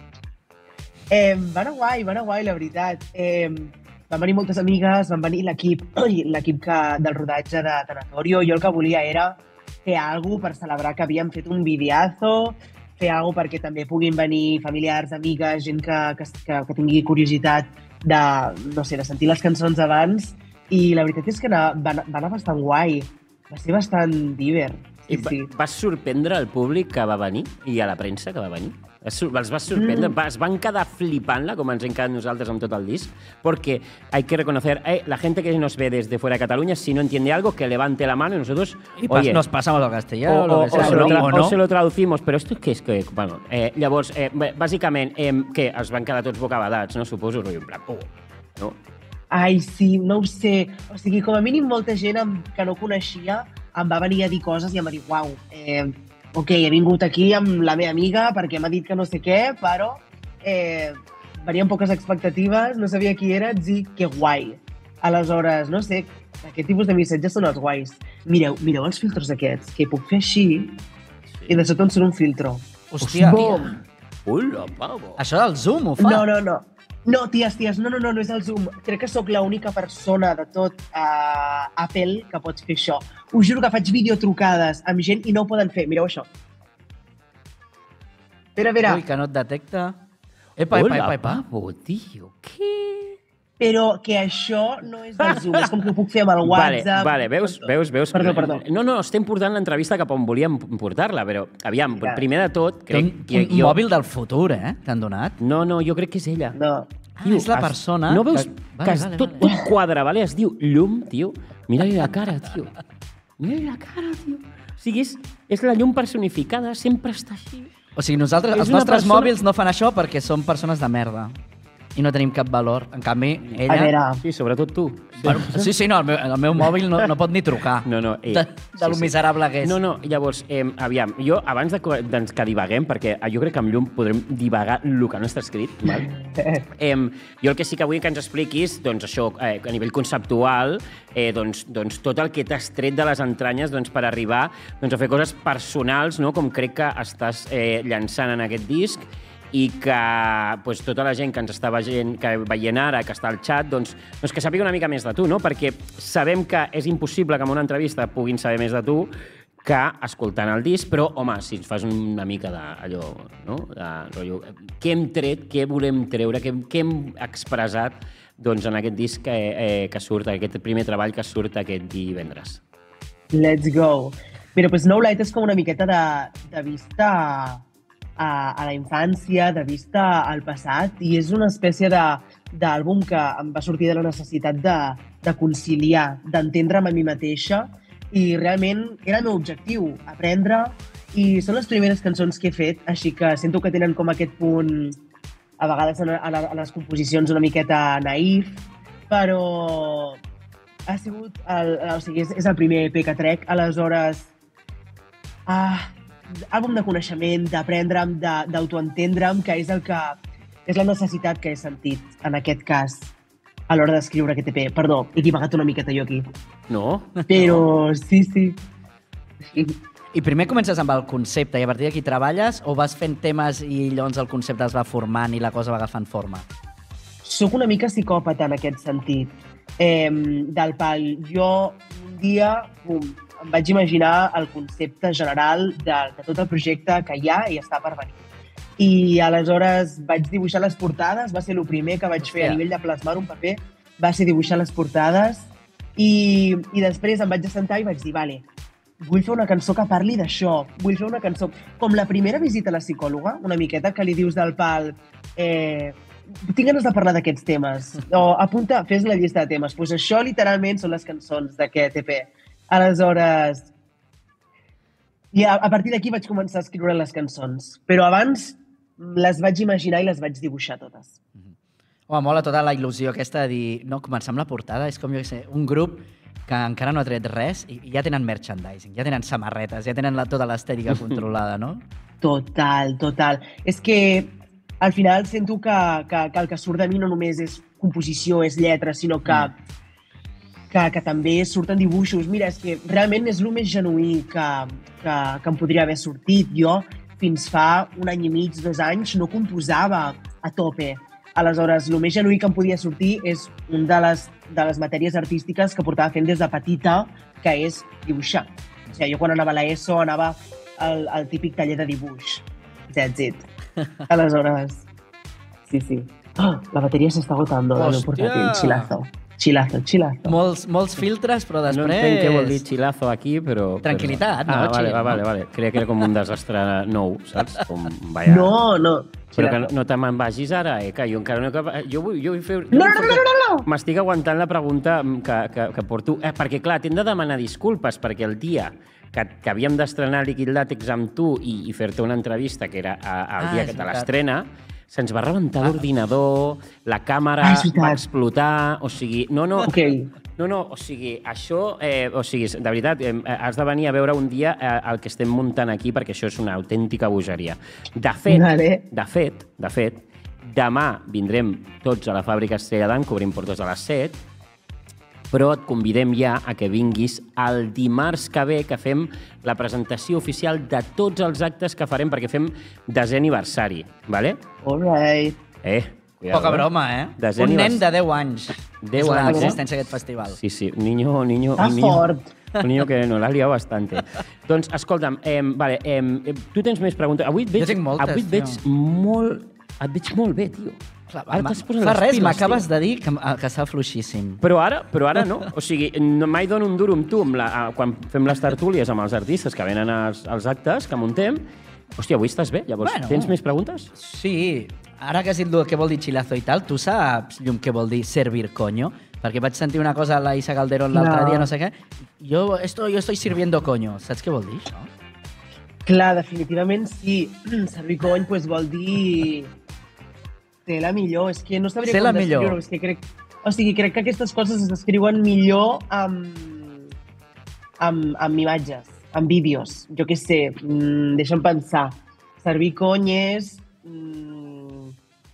Eh, va anar guai, va anar guai, la veritat. Eh, van venir moltes amigues, van venir l'equip l'equip que- del rodatge de Tanatorio. Jo el que volia era fer alguna cosa per celebrar que havíem fet un videazo, fer alguna cosa perquè també puguin venir familiars, amigues, gent que, que, que, que tingui curiositat de, no sé, de sentir les cançons abans. I la veritat és que anar, va, anar- va anar bastant guai. Va ser bastant divert. I Sí, va, sí. vas sorprendre el públic que va venir i a la premsa que va venir? Es, sur- els vas sorprendre? Mm. Va- Es van quedar flipant-la, com ens hem quedat nosaltres amb tot el disc? Porque hay que reconocer, eh, la gente que nos ve desde fuera de Cataluña, si no entiende algo, que levante la mano y nosotros, I pas, oye, nos pasamos al castellano o, o, lo o, que sea, o, se lo o tra no, o o no. se lo traducimos, però esto què és? Que, bueno, eh, llavors, eh, bé, bàsicament, eh, què? Es van quedar tots bocabadats, no? Suposo, rotllo en plan, oh, no? Ai, sí, no ho sé. O sigui, com a mínim molta gent em, que no coneixia em va venir a dir coses i em va dir, uau, eh, ok, he vingut aquí amb la meva amiga perquè m'ha dit que no sé què, però eh, venia amb poques expectatives, no sabia qui eres i que guai. Aleshores, no sé, aquest tipus de missatges són els guais. Mireu, mireu els filtros aquests, que puc fer així i de sota em surt un filtro. Hòstia, Bom! Hola, pavo. això del Zoom ho fa? No, no, no. No, ties, ties, no, no, no, no és el Zoom. Crec que sóc l'única persona de tot uh, Apple que pots fer això. Us juro que faig videotrucades amb gent i no ho poden fer. Mireu això. Espera, espera. Ui, que no et detecta. Epa, epa, epa, epa. pavo, tio, què? Però que això no és del Zoom, és com que ho puc fer amb el WhatsApp. Vale, vale, veus, veus, veus... Perdó, perdó. No, no, estem portant l'entrevista cap on volíem portar-la, però, aviam, Ja. primer de tot, Té crec un, que un jo... mòbil del futur, eh? T'han donat? No, no, jo crec que és ella. No. Ah, és la es- persona... No veus que, que, que es, vale, tot, vale. tot quadra, vale? Es diu llum, tio. Mira-li la cara, tio. Mira-li la cara, tio. O sigui, és, és la llum personificada, sempre està així. O sigui, nosaltres, És els una nostres persona- mòbils no fan això perquè som persones de merda. I no tenim cap valor. En canvi, A ella... veure, Sí, sobretot tu. Bueno, sí, sí, no, el meu, el meu mòbil no, no pot ni trucar. No, no, eh, De, sí, de lo sí. miserable que és. No, no, llavors, eh, aviam, jo, abans de, que- doncs, que divaguem, perquè jo crec que amb llum podrem divagar el que no està escrit, val? eh, jo el que sí que vull que ens expliquis, doncs això, eh, a nivell conceptual, eh, doncs, doncs tot el que t'has tret de les entranyes doncs, per arribar doncs, a fer coses personals, no? Com crec que estàs eh, llançant en aquest disc, i que doncs, tota la gent que ens està veient, que veient ara, que està al xat, doncs, doncs que sàpiga una mica més de tu, no? Perquè sabem que és impossible que en una entrevista puguin saber més de tu que escoltant el disc, però, home, si ens fas una mica d'allò, no? De, rotllo, què hem tret, què volem treure, què, què hem expressat doncs, en aquest disc que, eh, que surt, aquest primer treball que surt aquest divendres. let's go. Mira, doncs No Light és com una miqueta de, de vista a, a la infància, de vista al passat, i és una espècie de- d'àlbum que em va sortir de la necessitat de, de conciliar, d'entendre'm a mi mateixa, i realment era el meu objectiu, aprendre, i són les primeres cançons que he fet, així que sento que tenen com aquest punt, a vegades a, a, a les composicions una miqueta naïf, però ha sigut el, o sigui, és, és el primer E P que trec, aleshores ah, àlbum de coneixement, d'aprendre'm, de- d'autoentendre'm, que és el que és la necessitat que he sentit en aquest cas a l'hora d'escriure aquest E P. Perdó, he divagat una miqueta jo aquí. No? Però sí, sí. I primer comences amb el concepte i a partir d'aquí treballes o vas fent temes i llavors el concepte es va formant i la cosa va agafant forma? Soc una mica psicòpata en aquest sentit. Eh, del pal, jo un dia pum, em vaig imaginar el concepte general de, de tot el projecte que hi ha i està per venir. I aleshores vaig dibuixar les portades, va ser el primer que vaig fer Hòstia. a nivell de plasmar un paper, va ser dibuixar les portades i, i després em vaig assentar i vaig dir, vale, vull fer una cançó que parli d'això, vull fer una cançó... Com la primera visita a la psicòloga, una miqueta, que li dius del pal, eh, tinc ganes de parlar d'aquests temes, o apunta, fes la llista de temes. Doncs pues això literalment són les cançons d'aquest E P. Aleshores, i a, a partir d'aquí vaig començar a escriure les cançons, però abans les vaig imaginar i les vaig dibuixar totes. Home, mola tota la il·lusió aquesta de dir, no, començar amb la portada, és com, jo què sé, un grup que encara no ha tret res i ja tenen merchandising, ja tenen samarretes, ja tenen la, tota l'estètica controlada, no? Total, total. És que al final sento que, que, que el que surt de mi no només és composició, és lletra, sinó que, mm. que, que també surten dibuixos. Mira, és que realment és el més genuí que, que, que em podria haver sortit. Jo, fins fa un any i mig, dos anys, no composava a tope. Aleshores, el més genuí que em podia sortir és una de les, de les matèries artístiques que portava fent des de petita, que és dibuixar. O sigui, jo quan anava a l'ESO anava al, al típic taller de dibuix. That's it. Aleshores, sí, sí. Oh, la bateria s'està agotando del meu portàtil. Chilazo. Chilazo, chilazo. Molts, molts filtres, però després... No entenc què vol dir chilazo aquí, però... Tranquil·litat, però... no? Ah, vale, Chill, vale, no? vale. Creia que era com un desastre nou, saps? Com, vaya... No, no. Però que no, no te me'n vagis ara, eh? Que jo encara no... Jo vull, jo vull fer... No, no, no, no, no! M'estic aguantant la pregunta que, que, que porto... Eh, perquè, clar, t'hem de demanar disculpes, perquè el dia que, que havíem d'estrenar Liquid Latex amb tu i, i fer-te una entrevista, que era a, el Ah, dia és que te veritat. l'estrena, se'ns va rebentar l'ordinador, la càmera Ah, és veritat. va explotar, o sigui... No, no, Ok. no, no, o sigui, això, eh, o sigui, de veritat, eh, has de venir a veure un dia eh, el que estem muntant aquí, perquè això és una autèntica bogeria. De fet, Vale. de fet, de fet, demà vindrem tots a la fàbrica Estrella d'Am, que obrim portes a les set, però et convidem ja a que vinguis el dimarts que ve, que fem la presentació oficial de tots els actes que farem, perquè fem desè aniversari, ¿vale? All right. Eh, cuidado. Poca broma, eh? Desè Un nen anivers- de deu anys. deu és anys, eh? l'existència d'aquest festival. Sí, sí, un niño... Un niño Està un niño, fort. Un niño que no l'ha liat bastante. Doncs, escolta'm, eh, vale, eh, tu tens més preguntes. Avui et veig, Jo tinc moltes, avui et veig tio. molt... Et veig molt bé, tio. Clar, Ara ma- t'has posat fa les res, piles, m'acabes tio. de dir que, que està fluixíssim. Però ara, però ara no. O sigui, no, mai dono un duro amb tu amb la, a, quan fem les tertúlies amb els artistes que venen als, als actes, que muntem. Hòstia, avui estàs bé. Llavors, Bueno. tens més preguntes? Sí, ara que has dit el que vol dir chilazo i tal, tu saps, Llum, què vol dir servir coño? Perquè vaig sentir una cosa a la Isa Calderón l'altre No. dia, no sé què. Jo, esto, jo estoy sirviendo coño. Saps què vol dir, això? Clar, definitivament sí. Servir cony pues, vol dir ser la millor. És que no sabria Ser com la millor. descriure-ho. És que crec, o sigui, crec que aquestes coses es descriuen millor amb, amb, amb imatges, amb vídeos. Jo què sé, mm, deixa'm pensar. Servir cony és... Mm,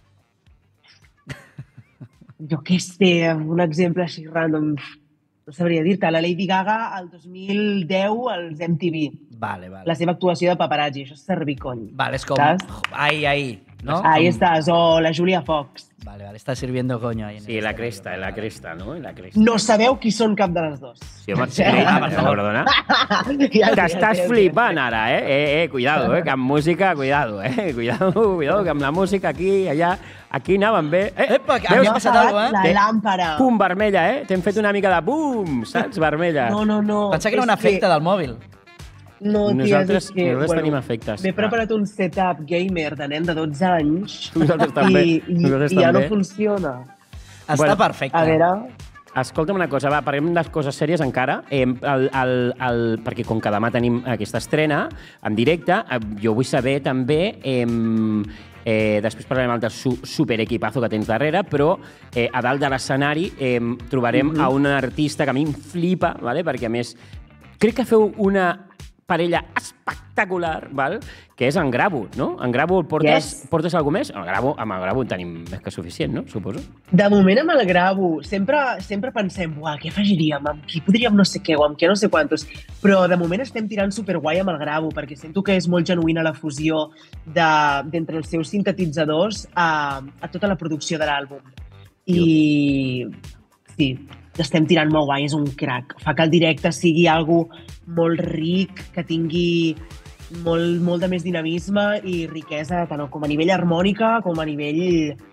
jo què sé, un exemple així random. No sabria dir-te. La Lady Gaga, el dos mil deu, als M T V. Vale, vale. La seva actuació de paparazzi, això és servir cony. Vale, és com... Saps? Ai, ai, no? Ahí Com- estàs, o la Julia Fox. Vale, vale, està sirviendo coño. Ahí en Sí, el la escenario. cresta, la cresta, no? La cresta. No sabeu qui són cap de les dues. Sí, home, sí, Ah, per eh, favor. perdona. Ja, T'estàs flipant ara, eh? Eh, eh, cuidado, eh, que amb música, cuidado, eh? Cuidado, cuidado, que amb la música aquí, allà, aquí anàvem bé. Eh, Epa, que a mi veus? m'ha passat alguna cosa, La eh? làmpara. Pum, vermella, eh? T'hem fet una mica de pum, saps? Vermella. No, no, no. Pensava que era un És efecte del mòbil. No, ties, Nosaltres- és que... nosaltres tenim efectes. M'he preparat un setup gamer de nen de dotze anys Nosaltres també. i, i, Nosaltres i ja no també. funciona. Està Bueno, perfecte. A veure... Escolta'm una cosa, va, parlem de coses sèries encara, eh, el, el, el, perquè com que demà tenim aquesta estrena en directe, eh, jo vull saber també, eh, eh, després parlarem del su, superequipazo que tens darrere, però eh, a dalt de l'escenari eh, trobarem Mhm. a un artista que a mi em flipa, vale? Perquè a més crec que feu una parella espectacular, val? Que és en Gravo, no? En Gravo el portes, Yes. portes alguna més? El Gravo, amb el Gravo en tenim més que suficient, no? Suposo. De moment amb el Gravo, sempre, sempre pensem, uah, què afegiríem, amb qui podríem no sé què, o amb què no sé quantos, però de moment estem tirant superguai amb el Gravo, perquè sento que és molt genuïna la fusió de- d'entre els seus sintetitzadors a, a tota la producció de l'àlbum. I sí, estem tirant molt guai, és un crack. Fa que el directe sigui algo molt ric, que tingui molt, molt de més dinamisme i riquesa, tant com a nivell harmònica com a nivell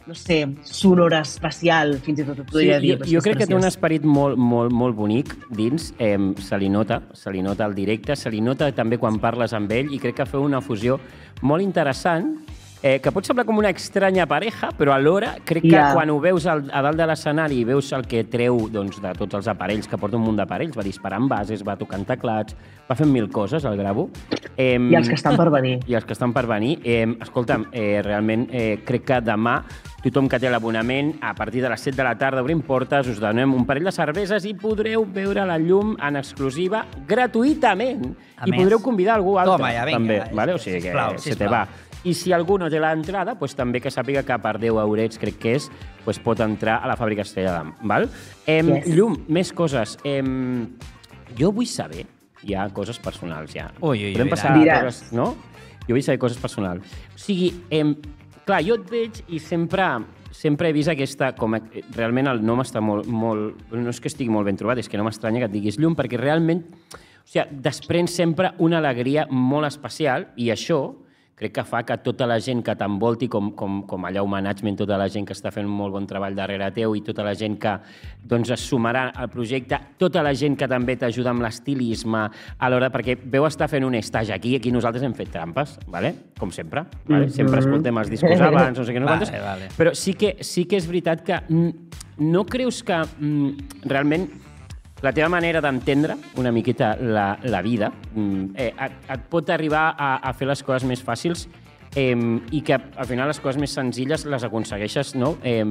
no sé, sonora espacial, fins i tot ho podria sí, dir. Jo, jo crec que té un esperit molt, molt, molt bonic dins, eh, se li nota, se li nota al directe, se li nota també quan parles amb ell i crec que feu una fusió molt interessant, eh, que pot semblar com una estranya pareja, però alhora crec que Yeah. quan ho veus al, a dalt de l'escenari i veus el que treu doncs, de tots els aparells, que porta un munt d'aparells, va disparant bases, va tocant teclats, va fent mil coses, el Gravo. Eh, I els que estan per venir. I els que estan per venir. Eh, escolta'm, eh, realment eh, crec que demà tothom que té l'abonament, a partir de les set de la tarda obrim portes, us donem un parell de cerveses i podreu veure la llum en exclusiva gratuïtament. A I més. podreu convidar algú altre. Toma, ja, vinga, també, va, vale? O sigui que sisplau, se te sisplau. va. I si algú no té l'entrada, doncs també que sàpiga que per deu eurets, crec que és, doncs pot entrar a la Fàbrica Estrella d'Am. Val? Em, Yes. Llum, més coses. Em, jo vull saber, hi ha coses personals, ja. Ui, ui, ui, Podem passar diràs. a coses, no? Jo vull saber coses personals. O sigui, em, clar, jo et veig i sempre, sempre he vist aquesta... Com a, realment el nom està molt, molt... No és que estigui molt ben trobat, és que no m'estranya que et diguis Llum, perquè realment o sigui, desprèn sempre una alegria molt especial i això crec que fa que tota la gent que t'envolti, com, com, com allà ho management, tota la gent que està fent un molt bon treball darrere teu i tota la gent que doncs, es sumarà al projecte, tota la gent que també t'ajuda amb l'estilisme, a l'hora, perquè veu estar fent un stage aquí, aquí nosaltres hem fet trampes, vale? Com sempre, vale? Sempre escoltem els discos abans, no sé què, no Vale, quantos, vale. però sí que, sí que és veritat que mm, no creus que mm, realment la teva manera d'entendre una miqueta la, la vida mm, eh, et, et pot arribar a, a fer les coses més fàcils eh, i que al final les coses més senzilles les aconsegueixes no? eh,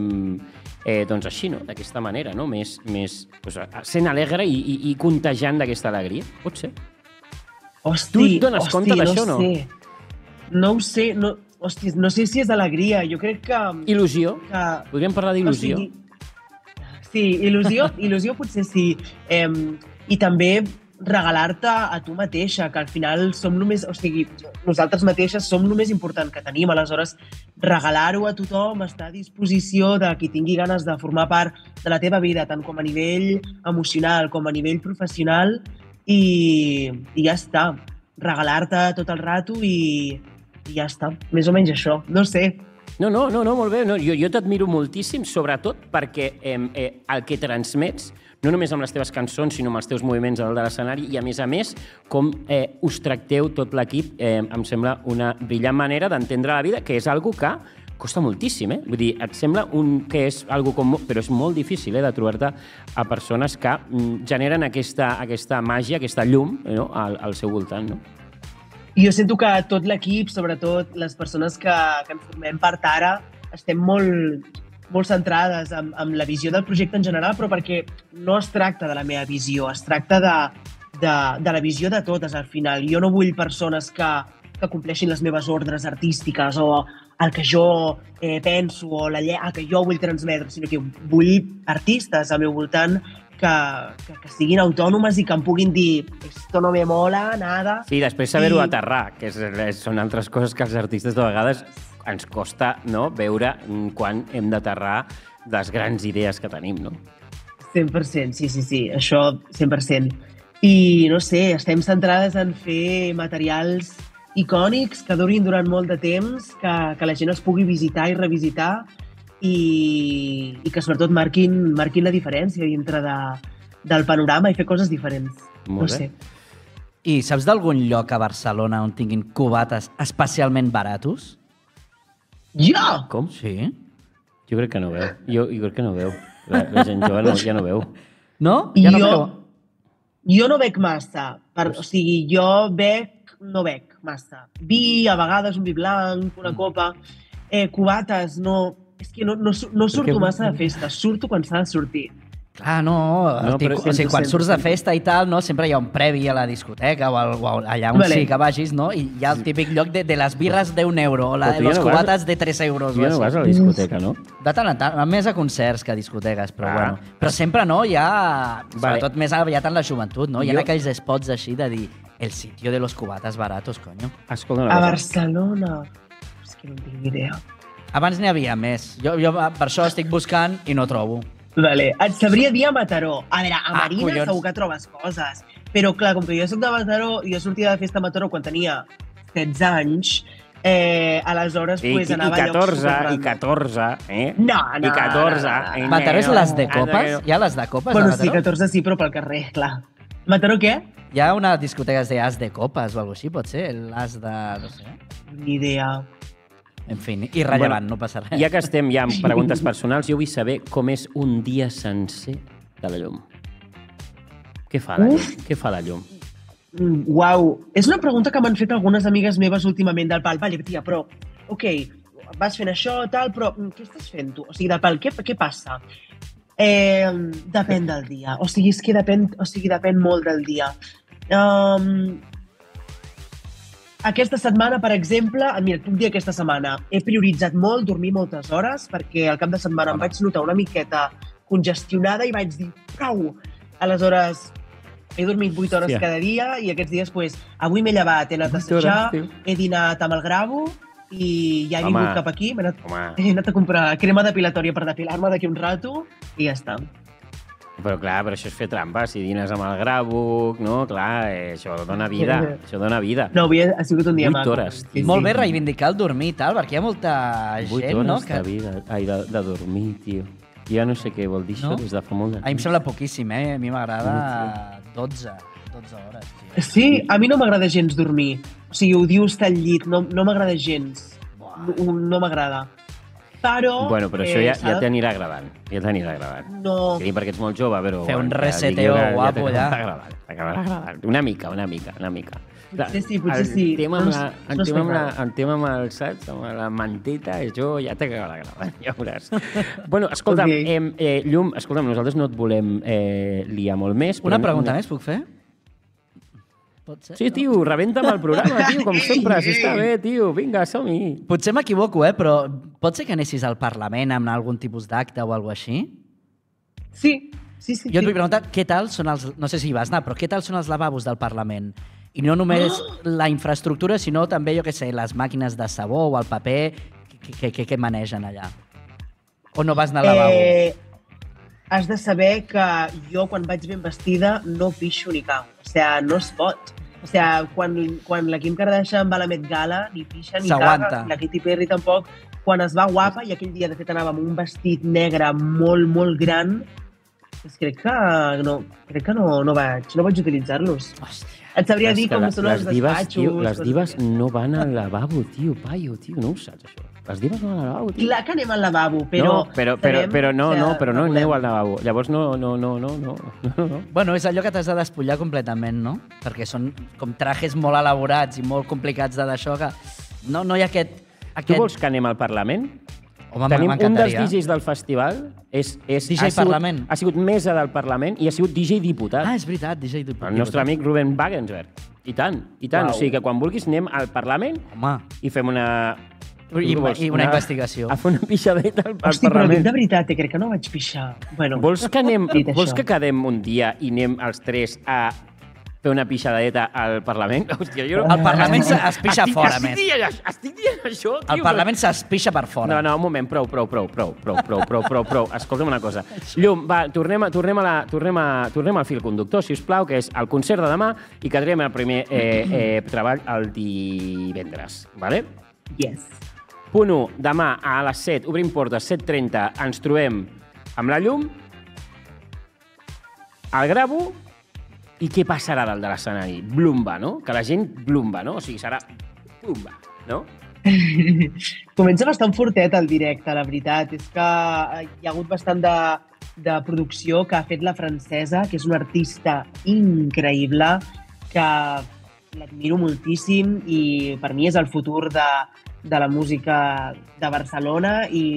eh, doncs així, no? D'aquesta manera, no? més, més doncs, sent alegre i, i, i contagiant d'aquesta alegria. Pot ser. Hosti, Tu et dones hosti, compte d'això, no? Sé. No ho sé, no, hosti, no sé si és alegria. Jo crec que... Il·lusió. que Podríem parlar d'il·lusió. O sigui, sí, il·lusió, il·lusió potser sí. Eh, I també regalar-te a tu mateixa, que al final som només, o sigui, nosaltres mateixes som el més important que tenim, aleshores regalar-ho a tothom, estar a disposició de qui tingui ganes de formar part de la teva vida, tant com a nivell emocional com a nivell professional, i, i ja està. Regalar-te tot el rato i, i ja està. Més o menys això, no sé. No, no, no, no molt bé. No, jo jo t'admiro moltíssim, sobretot perquè eh, eh, el que transmets, no només amb les teves cançons, sinó amb els teus moviments a dalt de l'escenari, i a més a més, com eh, us tracteu tot l'equip, eh, em sembla una brillant manera d'entendre la vida, que és algo que costa moltíssim, eh? Vull dir, et sembla un, que és algo com... Però és molt difícil, eh, de trobar-te a persones que mm, generen aquesta, aquesta màgia, aquesta llum, eh, no? al, al seu voltant, no? I jo sento que tot l'equip, sobretot les persones que, que en formem part ara, estem molt, molt centrades en, en la visió del projecte en general, però perquè no es tracta de la meva visió, es tracta de, de, de la visió de totes, al final. Jo no vull persones que, que compleixin les meves ordres artístiques o el que jo eh, penso o la llei que jo vull transmetre, sinó que vull artistes al meu voltant que, que, que siguin autònomes i que em puguin dir esto no me mola, nada. Sí, després saber-ho I- aterrar, que és, és, són altres coses que els artistes de vegades ens costa no? veure quan hem d'aterrar les grans idees que tenim, no? cent per cent, sí, sí, sí, això cent per cent. I, no sé, estem centrades en fer materials icònics que durin durant molt de temps, que, que la gent els pugui visitar i revisitar i, i que sobretot marquin, marquin la diferència dintre de, del panorama i fer coses diferents. Molt no bé. sé. I saps d'algun lloc a Barcelona on tinguin cubates especialment baratos? Jo! Com? Sí. Jo crec que no veu. Jo, jo crec que no veu. La, la gent jove no, ja no veu. No? I Ja no jo, veu. jo no bec massa. Per, o sigui, jo bec, no bec massa. Vi, a vegades un vi blanc, una copa. Eh, cubates, no... És que no, no, su- no surto Perquè- massa de festa, surto quan s'ha de sortir. Clar, no, No, no però- o sigui, quan surts de festa i tal, no, sempre hi ha un previ a la discoteca o, al, o allà on Vale. sí que vagis, no? I hi ha el típic lloc de, de les birres d'un euro o la, Però tu ja les no vas- cubates de tres euros. Tu o ja no així. vas a la discoteca, no? De tant en tant, més a concerts que a discoteques, però Ah. bueno. Però sempre no, hi ha, Vale. sobretot més aviat en la joventut, no? Hi ha Jo- aquells spots així de dir el sitio de los cubatas baratos, coño. Escolta A una cosa. Barcelona... És que no en tinc ni idea. Abans n'hi havia més. Jo, jo per això estic buscant i no trobo. Vale. Et sabria dir a Mataró. A veure, a Ah, Marina collons. segur que trobes coses. Però, clar, com que jo soc de Mataró, jo sortia de festa a Mataró quan tenia setze anys, Eh, aleshores, I, pues, i, anava i a llocs catorze, i superrandom. catorze, eh? No, no, I catorze. no, no, no. eh, Mataró és neno. les de Ah, copes? no. Hi ha les de copes Bueno, a sí, Mataró? catorze sí, però pel carrer, clar. Mataró què? Hi ha una discoteca que es deia As de copes o alguna així, pot ser? L'As de... no sé. Ni idea. En fi, irrellevant, no passa res. Ja que estem ja amb preguntes personals, jo vull saber com és un dia sencer de la llum. Què fa la llum? Uf. Què fa la llum? Mm, uau, és una pregunta que m'han fet algunes amigues meves últimament del pal. Vale, tia, però, ok, vas fent això, tal, però mm, què estàs fent tu? O sigui, del pal, què, què passa? Eh, depèn del dia. O sigui, és que depèn, o sigui, depèn molt del dia. Um, aquesta setmana, per exemple, mira, et puc dir aquesta setmana, he prioritzat molt dormir moltes hores perquè al cap de setmana em vaig notar una miqueta congestionada i vaig dir, prou! Aleshores, he dormit vuit hores Hòstia. cada dia i aquests dies, pues, avui m'he llevat, he anat a vuit hores, assajar, tio. he dinat amb el gravo i ja he Home. vingut cap aquí, m'he anat, Home, he anat a comprar crema depilatòria per depilar-me d'aquí un rato i ja està. però clar, però això és fer trampa. Si dines amb el gràbuc, no? Clar, eh, això dona vida. Això dona vida. No, avui ha, ha sigut un dia Vuit maco. hores, Sí, Molt sí. bé reivindicar el dormir i tal, perquè hi ha molta Vuit gent, hores no? de vida. Ai, de, de dormir, tio. Ja no sé què vol dir No? això des de fa molt de A mi em temps. sembla poquíssim, eh? A mi m'agrada dotze. dotze hores, tio. Sí, a mi no m'agrada gens dormir. O sigui, ho dius al llit, no, no m'agrada gens. No, no m'agrada. Però... Bueno, però això eh, ja, s'ha ja de- t'anirà agradant. Ja t'anirà agradant. No, Sí, perquè ets molt jove, però... Fer un ja reseteo dic jo que guapo, t'acabarà ja. agradant, t'acabarà agradant. Una mica, una mica, una mica. Potser sí, potser el sí. Tema No amb es- la, el, no es tema amb la, fa el tema amb el, saps, amb la manteta, això ja t'acabarà agradant, ja veuràs. Bueno, escolta'm, Ok. eh, eh, Llum, escolta'm, nosaltres no et volem eh, liar molt més. Una però- pregunta més puc fer? Pot ser? Sí, tio, rebenta'm el programa, tio, com sempre, si està bé, tio, vinga, som-hi. Potser m'equivoco, eh? Però pot ser que anessis al Parlament amb algun tipus d'acte o alguna així? sí, sí, sí. Jo et sí. vull preguntar què tal són els... No sé si hi vas anar, però què tal són els lavabos del Parlament? I no només la infraestructura, sinó també, jo què sé, les màquines de sabó o el paper que, que, que, que manegen allà. O no vas anar al lavabo? Eh, has de saber que jo, quan vaig ben vestida, no pixo ni cago. O sigui, no es pot. O sigui, quan, quan la Kim Kardashian va a la Met Gala, ni pixa ni S'aguanta. caga. La Katy Perry tampoc. Quan es va guapa, i aquell dia, de fet, anava amb un vestit negre molt, molt gran, doncs crec que no, crec que no, no vaig, no vaig utilitzar-los. Hòstia. Et sabria És dir que com la- són els les divas, despatxos. tio, les coses divas així. no van al lavabo, tio, paio, tio, no ho saps, això. Les divas no van al lavabo, tio. Clar que anem al lavabo, però... no, però, però, sabem però no, que no, però no volem. aneu al lavabo. Llavors no, no, no, no, no, no, no. Bueno, és allò que t'has de despullar completament, no? Perquè són com trajes molt elaborats i molt complicats de d'això que... No, no hi ha aquest... Tu aquest... vols que anem al Parlament? Home, Tenim un dels m'encantaria. D Js del festival, és, és, D J ha sigut, Parlament. Ha sigut mesa del Parlament i ha sigut D J diputat. Ah, és veritat, D J Diputat. El nostre amic Ruben Wagensberg. I tant, i tant. Uau. O sigui que quan vulguis anem al Parlament Home, i fem una... I- Tu vols i una investigació. A fer una pixadeta al, al Hosti, però dic Parlament. de veritat, eh, crec que no vaig pixar. Bueno, Vols que, anem, Dit vols això. que quedem un dia i anem els tres a fer una pixadeta al Parlament? Hòstia, jo... el Parlament se- es pixa estic, fora, estic més. Dient, això- estic dient això, tio. El Parlament s'espixa per fora. No, no, un moment, prou, prou, prou, prou, prou, prou, prou, prou, prou. Escolta'm una cosa. Llum, va, tornem, a, tornem, a la, tornem, a, tornem al fil conductor, si us plau, que és el concert de demà i quedarem el primer eh, eh, treball el divendres, vale? yes. Punt u, demà a les set, obrim portes, set trenta, ens trobem amb la llum, el gravo, i què passarà dalt de l'escenari? Blumba, no? Que la gent blumba, no? O sigui, serà blumba, no? Comença bastant fortet el directe, la veritat. És que hi ha hagut bastant de, de producció que ha fet la francesa, que és una artista increïble, que l'admiro moltíssim i per mi és el futur de, de la música de Barcelona i,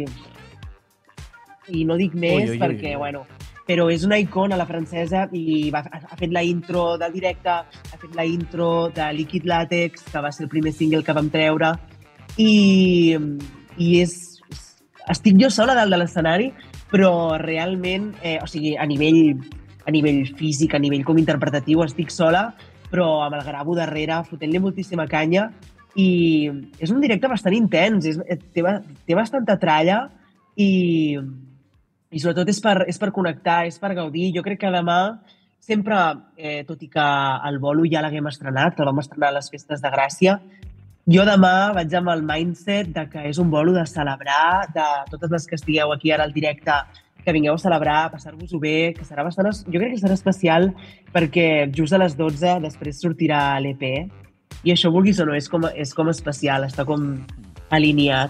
i no dic més Ui, ui, ui, perquè, ui. bueno, però és una icona la francesa i va, ha fet la intro del directe, ha fet la intro de Liquid Latex, que va ser el primer single que vam treure, i, i és, estic jo sola dalt de l'escenari, però realment, eh, o sigui, a nivell, a nivell físic, a nivell com interpretatiu, estic sola, però amb el gravo darrere, fotent-li moltíssima canya, i és un directe bastant intens, és, té, ba- té bastanta tralla i, i sobretot és per, és per connectar, és per gaudir. Jo crec que demà sempre, eh, tot i que el bolo ja l'haguem estrenat, que el vam estrenar a les festes de Gràcia, Jo demà vaig amb el mindset de que és un bolo de celebrar, de totes les que estigueu aquí ara al directe, que vingueu a celebrar, a passar-vos-ho bé, que serà bastant... Jo crec que serà especial perquè just a les dotze després sortirà l'E P i això, vulguis o no, és com, és com especial, està com alineat.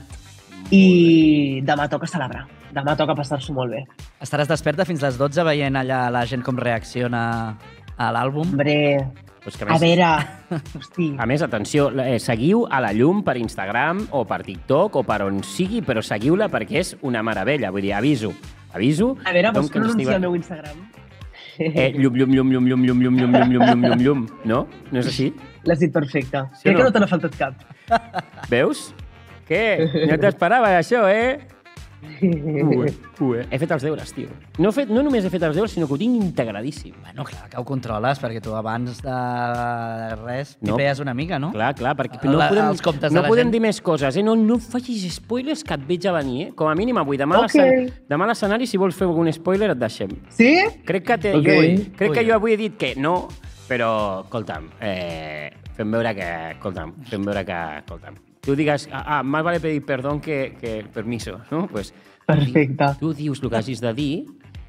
I demà toca celebrar. Demà toca passar-s'ho molt bé. Estaràs desperta fins les dotze veient allà la gent com reacciona a l'àlbum? Hombre, Pues que a, a més, veure... Hosti. a més, atenció, eh, seguiu a la Llum per Instagram o per TikTok o per on sigui, però seguiu-la perquè és una meravella. Vull dir, aviso, aviso... A veure, vols que ens pronunciar estic- el meu Instagram? Eh, llum, llum, llum, llum, llum, llum, llum, llum, llum, llum, llum, llum, llum. No? No és així? L'has dit perfecte. Sí o Crec no? que no te n'ha faltat cap. Veus? Què? No t'esperaves, això, eh? Ue, ue. He fet els deures, tio. No, he fet, no només he fet els deures, sinó que ho tinc integradíssim. Bueno, clar, que ho controles, perquè tu abans de res No. pipees una mica, no? Clar, clar, perquè no La- podem, els comptes de no la podem gent. dir més coses, eh? No, no facis spoilers que et veig a venir, eh? Com a mínim avui, demà, Ok. okay. demà a l'escenari, si vols fer algun spoiler, et deixem. Sí? Crec que, te, Ok. jo, crec Ui. que jo avui he dit que no, però, escolta'm, eh, fem veure que, escolta'm, fem veure que, escolta'm, tu digues, ah, ah más vale pedir perdón que, que permiso, no? Pues, Perfecte. tu dius el que hagis de dir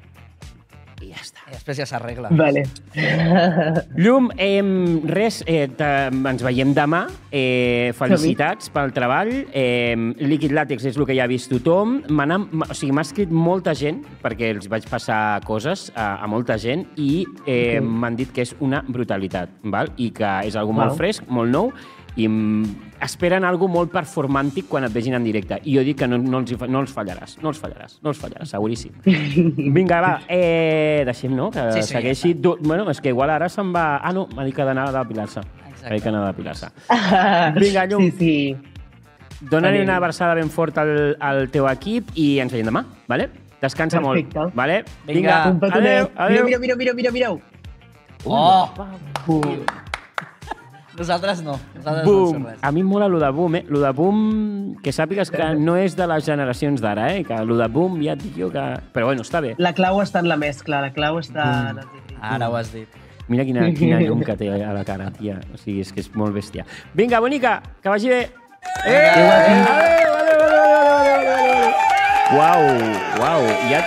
i ja està. I després ja s'arregla. Vale. Llum, eh, res, eh, te, ens veiem demà. Eh, felicitats pel treball. Eh, Líquid Làtex és el que ja ha vist tothom. M'ha o sigui, m'ha escrit molta gent, perquè els vaig passar coses a, a molta gent, i eh, Ok. m'han dit que és una brutalitat, val? I que és algo Val. molt fresc, molt nou, i mm, esperen algo molt performàntic quan et vegin en directe. I jo dic que no, no, els, hi fa- no els fallaràs, no els fallaràs, no els fallaràs, seguríssim. Vinga, va, eh, deixem, no? Que Sí, sí, segueixi... Du... Bueno, és que igual ara se'n va... Ah, no, m'ha dit que ha d'anar a depilar-se. M'ha dit que ha d'anar a depilar-se. Vinga, Llum. Sí, sí. Dóna-li Anem. una abraçada ben forta al, al teu equip i ens veiem demà, vale? Descansa Perfecte. molt, vale? Vinga. Un petonet. adéu, adéu. Mira, mira, mira, mira, mira. Oh! Bum. Nosaltres no. Nosaltres Boom! no sé res. A mi em mola lo de boom, eh? Lo de boom, que sàpigues que no és de les generacions d'ara, eh? Que lo de boom ja et dic jo que... Però bueno, està bé. La clau està en la mescla, la clau està en els ingredients. Ara ho has dit. Mira quina, quina llum que té a la cara, tia. O sigui, és que és molt bèstia. Vinga, bonica, que vagi bé. Eh! Adéu, adéu, adéu, adéu, adéu, adéu. Uau, uau. Ja...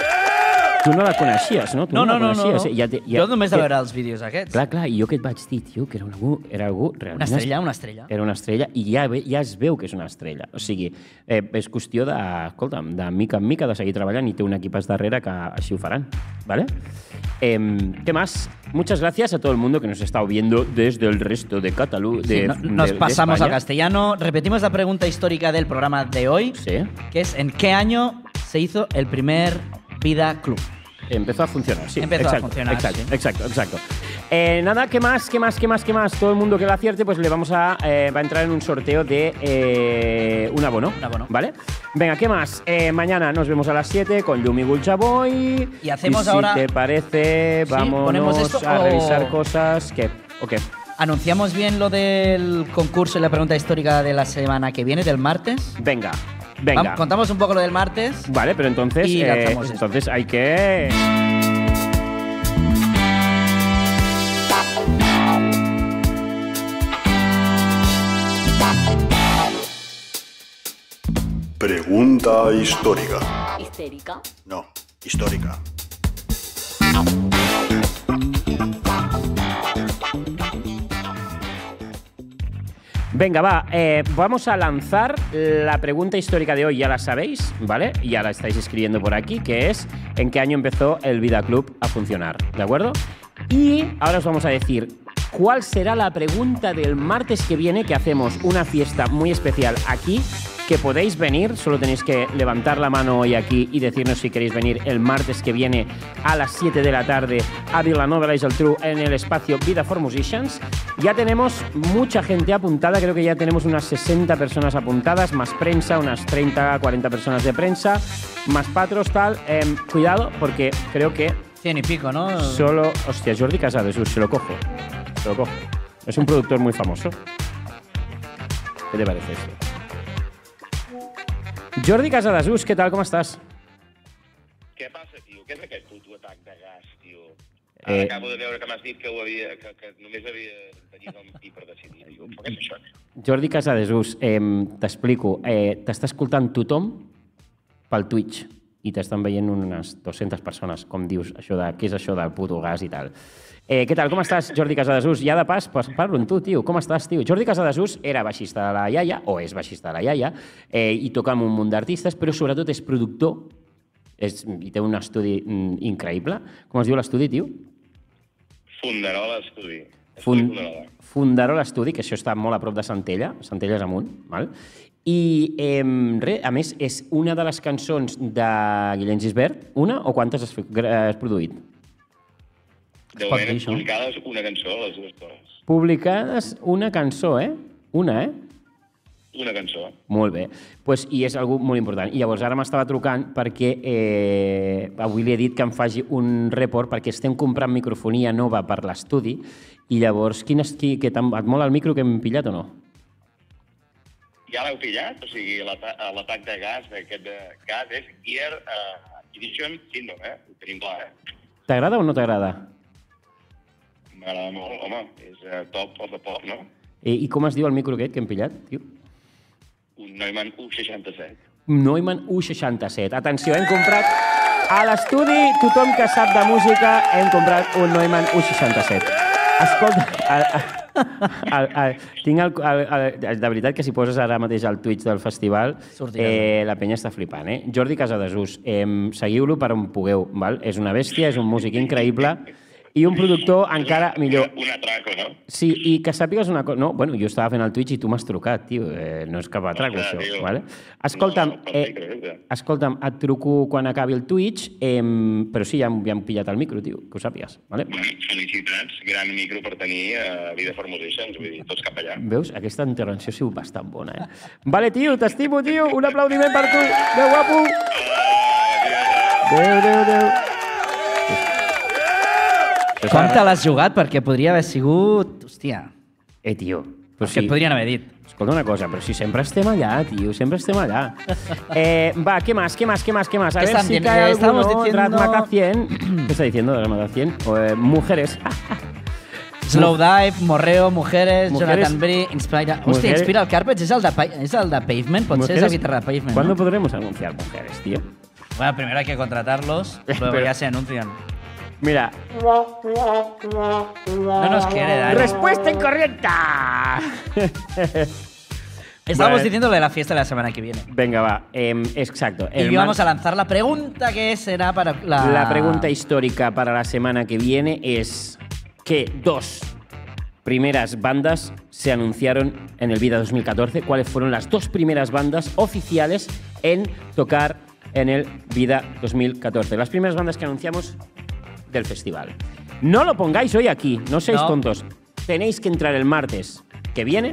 Tu no la coneixies, no? Tu No, no, la no, no. coneixies, no. eh? Ja te, ja, Jo només de que- veure els vídeos aquests. Clar, clar, i jo què et vaig dir, tio, que era algú, era algú realment... Una estrella, una estrella. Era una estrella i ja, ve- ja es veu que és una estrella. O sigui, eh, és qüestió de, escolta'm, de mica en mica de seguir treballant i té un equipàs darrere que així ho faran, ¿vale? Eh, ¿Qué más? Muchas gracias a todo el mundo que nos está viendo desde el resto de Cataluña. Sí, no- nos pasamos al castellano. Repetimos la pregunta histórica del programa de hoy, Sí, que es ¿en qué año se hizo el primer Vida Club? empezó a funcionar, sí. Empezó a exacto, funcionar, Exacto, sí. exacto, exacto. Eh, nada, ¿qué más, qué más, qué más, qué más? Todo el mundo que lo acierte, pues le vamos a... eh, va a entrar en un sorteo de eh, un abono. Un abono. ¿Vale? Venga, ¿qué más? Eh, mañana nos vemos a las siete con Yumi Gulchaboy. Y hacemos si ahora- te parece, Sí, vámonos ponemos esto a o- revisar cosas. ¿Qué? ¿O qué? ¿Anunciamos bien lo del concurso y la pregunta histórica de la semana que viene, del martes? Venga, venga. Vamos, contamos un poco lo del martes. Vale, pero entonces, Y eh, lanzamos esto. entonces hay que... Pregunta histórica. Histérica. No, histórica. Venga, va, eh, vamos a lanzar la pregunta histórica de hoy, ya la sabéis, ¿vale? Ya la estáis escribiendo por aquí, que es ¿en qué año empezó el Vida Club a funcionar? ¿De acuerdo? Y ahora os vamos a decir cuál será la pregunta del martes que viene, que hacemos una fiesta muy especial aquí, que podéis venir, solo tenéis que levantar la mano hoy aquí y decirnos si queréis venir el martes que viene a las siete de la tarde a Vilanova i Geltrú en el espacio Vida for Musicians. Ya tenemos mucha gente apuntada, creo que ya tenemos unas sesenta personas apuntadas, más prensa, unas treinta, cuarenta personas de prensa, más patros, tal. Eh, cuidado, porque creo que Cien y pico, ¿no? solo... Hostia, Jordi Casadesús, se lo cojo. Se lo cojo. Es un productor muy famoso. ¿Qué te parece esto? Jordi Casadesús, què tal, com estàs? Què passa, tio? Què és aquest puto atac de gas, tio? Ara acabo de veure que m'has dit que, ho havia, que, que només havia tenies el matí per decidir. Jo, però què és això? Jordi Casadesús, eh, t'explico. Eh, T'està escoltant tothom pel Twitch i t'estan veient unes dues-centes persones, com dius, això de, què és això del puto gas i tal. Eh, què tal, com estàs, Jordi Casadesús? Ja de pas, pues, parlo amb tu, tio. Com estàs, tio? Jordi Casadesús era baixista de la iaia, o és baixista de la iaia, eh, i toca amb un munt d'artistes, però sobretot és productor és, i té un estudi mm, increïble. Com es diu l'estudi, tio? Fundarola Estudi. Fund... Fundarola Estudi, que això està molt a prop de Centella, Centelles amunt, val? I, eh, re, a més, és una de les cançons de Guillem Gisbert, una o quantes has, has produït? De moment, publicades una cançó, les dues coses. Publicades una cançó, eh? Una, eh? Una cançó. Molt bé. Pues, I és algú molt important. I llavors ara m'estava trucant perquè eh, avui li he dit que em faci un report perquè estem comprant microfonia nova per l'estudi i llavors, quin és, qui, que et mola el micro que hem pillat o no? Ja l'heu pillat? O sigui, l'atac de gas d'aquest de gas és Gear uh, Edition Syndrome, eh? Ho tenim clar, eh? T'agrada o no t'agrada? M'agrada molt, home. És uh, top of the pop, no? I, I com es diu el micro aquest que hem pillat, tio? Un Neumann U seixanta-set. Neumann U seixanta-set. Atenció, hem comprat a l'estudi, tothom que sap de música, hem comprat un Neumann U seixanta-set. Escolta, el, el, el, tinc el, el, el, de veritat que si poses ara mateix al Twitch del festival, eh, la penya està flipant, eh? Jordi Casadesús, eh, seguiu-lo per on pugueu, val? És una bèstia, és un músic increïble i un productor encara millor. Un atraco, no? Sí, i que sàpigues una cosa... No, bueno, jo estava fent el Twitch i tu m'has trucat, tio. Eh, no és cap atraco, això, vale? Escolta'm, eh, escolta'm, et truco quan acabi el Twitch, eh, però sí, ja hem, ja hem pillat el micro, tio, que ho sàpigues, vale? Felicitats, gran micro per tenir a Vida for Musicians, vull dir, tots cap allà. Veus? Aquesta intervenció ha sigut bastant bona, eh? Vale, tio, t'estimo, tio, un aplaudiment per tu. Adéu, guapo! Adéu, adéu, adéu. Com te l'has jugat? Perquè podria haver sigut... Hòstia. Eh, tio. Però sí. Et podrien haver dit. Escolta una cosa, però si sempre estem allà, tio, sempre estem allà. Eh, va, ¿qué más? ¿Qué más? ¿Qué más? ¿Qué más? A ver si cae alguno. Ratmaka cien. ¿Qué está diciendo Ratmaka cien? Eh, mujeres. Slowdive, Morreo, Mujeres, Jonathan Brie, Inspira... Hòstia, Inspira el Carpets és el de, és el de Pavement? Pot ser esa guitarra de Pavement, ¿Cuándo no? podremos anunciar Mujeres, tío? Bueno, primero hay que contratarlos, luego pero... ya se anuncian. Mira. No nos quiere dar. ¡Respuesta incorrecta! Estamos vale. diciendo de la fiesta de la semana que viene. Venga, va. Eh, exacto. Y vamos a lanzar la pregunta que será para la... La pregunta histórica para la semana que viene es ¿qué dos primeras bandas se anunciaron en el Vida dos mil catorce? ¿Cuáles fueron las dos primeras bandas oficiales en tocar en el Vida dos mil catorce? Las primeras bandas que anunciamos del festival. No lo pongáis hoy aquí, no seáis no. tontos. Tenéis que entrar el martes que viene.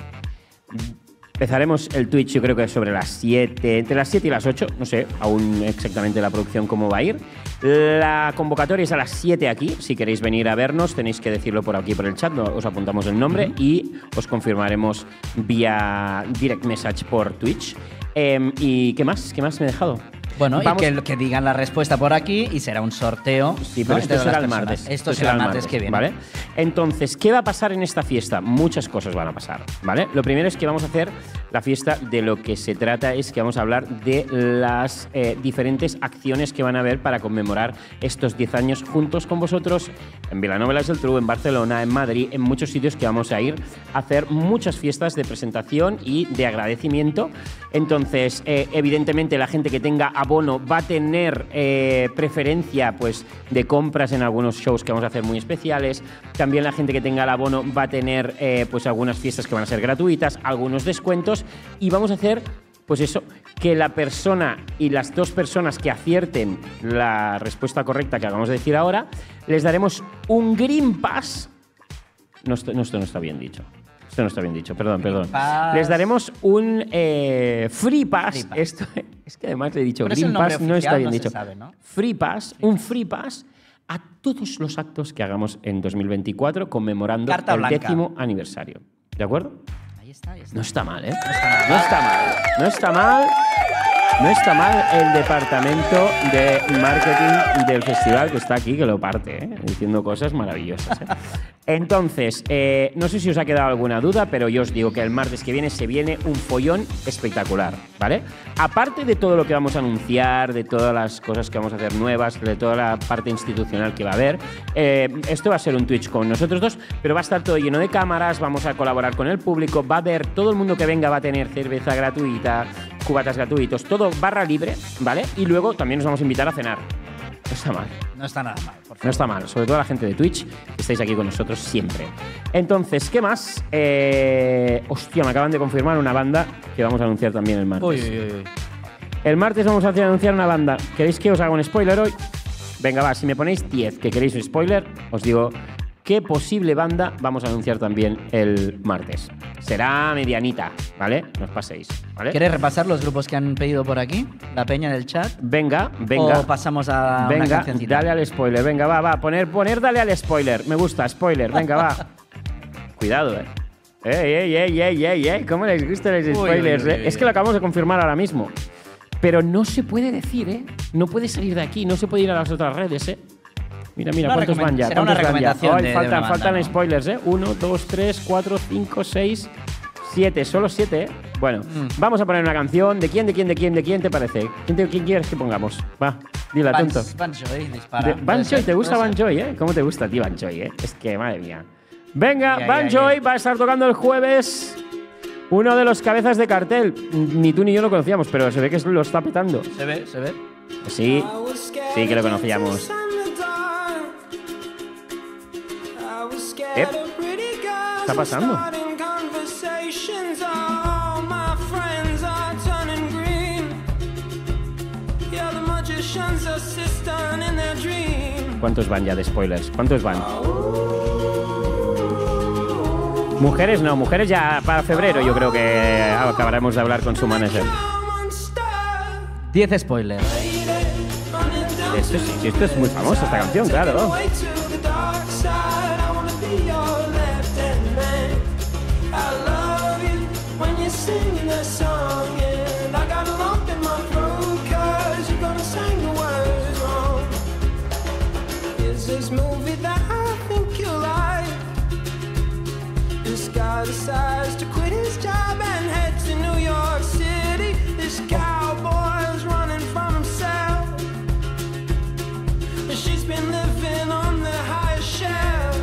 Empezaremos el Twitch, yo creo que sobre las siete, entre las siete y las ocho, no sé aún exactamente la producción cómo va a ir. La convocatoria es a las siete aquí, si queréis venir a vernos tenéis que decirlo por aquí por el chat, os apuntamos el nombre y os confirmaremos vía direct message por Twitch. Eh, ¿Y qué más? ¿Qué más me he dejado? Bueno, Vamos. y que, que digan la respuesta por aquí y será un sorteo. Sí, pero ¿no? esto será el martes. Esto, esto será el martes, martes que viene. ¿Vale? Entonces, ¿qué va a pasar en esta fiesta? Muchas cosas van a pasar, ¿vale? Lo primero es que vamos a hacer la fiesta, de lo que se trata es que vamos a hablar de las eh, diferentes acciones que van a haber para conmemorar estos diez años juntos con vosotros en Vilanova i la Geltrú, en Barcelona, en Madrid, en muchos sitios que vamos a ir a hacer muchas fiestas de presentación y de agradecimiento. Entonces, eh, evidentemente, la gente que tenga abono va a tener eh, preferencia pues, de compras en algunos shows que vamos a hacer muy especiales. También la gente que tenga el abono va a tener eh, pues, algunas fiestas que van a ser gratuitas, algunos descuentos y vamos a hacer pues eso, que la persona y las dos personas que acierten la respuesta correcta que acabamos de decir ahora, les daremos un Green Pass. No, esto no, esto no está bien dicho. Esto no está bien dicho, perdón, perdón. Pass. Les daremos un eh, free, pass. free Pass. Esto, es que además le he dicho Pero Green Pass, oficial, no está bien no dicho. Sabe, ¿no? Free Pass, free un Free Pass a todos los actos que hagamos en dos mil veinticuatro conmemorando Carta el blanca. décimo aniversario. ¿De acuerdo? Ahí está, ahí está. No está mal, ¿eh? No está mal. No está mal. No está mal. No está mal el departamento de marketing del festival que está aquí, que lo parte, ¿eh? Diciendo cosas maravillosas. ¿eh? Entonces, eh, no sé si os ha quedado alguna duda, pero yo os digo que el martes que viene se viene un follón espectacular, ¿vale? Aparte de todo lo que vamos a anunciar, de todas las cosas que vamos a hacer nuevas, de toda la parte institucional que va a haber, eh, esto va a ser un Twitch con nosotros dos, pero va a estar todo lleno de cámaras, vamos a colaborar con el público, va a haber, todo el mundo que venga va a tener cerveza gratuita, cubatas gratuitos, todo barra libre, ¿vale? Y luego también nos vamos a invitar a cenar. No está mal. No está nada mal, por favor. No está mal, sobre todo la gente de Twitch, que estáis aquí con nosotros siempre. Entonces, ¿qué más? Eh, hostia, me acaban de confirmar una banda que vamos a anunciar también el martes. Uy, uy, uy. El martes vamos a anunciar una banda. ¿Queréis que os haga un spoiler hoy? Venga, va, si me ponéis diez que queréis un spoiler, os digo qué posible banda vamos a anunciar también el martes. Será medianita, ¿vale? No os paséis, ¿vale? ¿Quieres repasar los grupos que han pedido por aquí? ¿La peña del chat? Venga, venga. ¿O pasamos a una Venga, cancioncita? dale al spoiler. Venga, va, va. Poner, poner, dale al spoiler. Me gusta, spoiler. Venga, va. Cuidado, eh. Ey, ey, ey, ey, ey, ey. ¿Cómo les gustan los spoilers, uy, uy, eh? uy, Es que lo acabamos de confirmar ahora mismo. Pero no se puede decir, ¿eh? No puede salir de aquí, no se puede ir a las otras redes, ¿eh? Mira, mira, Una ¿cuántos van ya? será una ¿Cuántos van ya? recomendación Ay, de- de faltan, una faltan banda, ¿no? spoilers, ¿eh? Uno, dos, tres, cuatro, cinco, seis, siete. Solo siete, ¿eh? Bueno, Mm. vamos a poner una canción. ¿De quién, de quién, de quién, de quién te parece? ¿Quién, te- quién quieres que pongamos? Va, dila, Van- tonto. Van Joy, dispara. De- ¿Puede Van ser? Joy, ¿te gusta ¿Puede Van ser? Joy, eh? ¿Cómo te gusta a ti Van Joy, eh? Es que, madre mía. Venga, Ya, Van ya, Joy ya. va a estar tocando el jueves. Uno de los cabezas de cartel. Ni tú ni yo lo conocíamos, pero se ve que lo está petando. Se ve, se ve. Sí, sí que lo conocíamos. ¿Eh? ¿Qué está pasando? ¿Cuántos van ya de spoilers? ¿Cuántos van? Mujeres no, mujeres ya para febrero yo creo que acabaremos de hablar con su manager. diez spoilers. Esto es, esto es muy famoso, esta canción, claro. This movie that I think you like. This guy decides to quit his job and head to New York City. This cowboy's running from himself. She's been living on the highest shelf.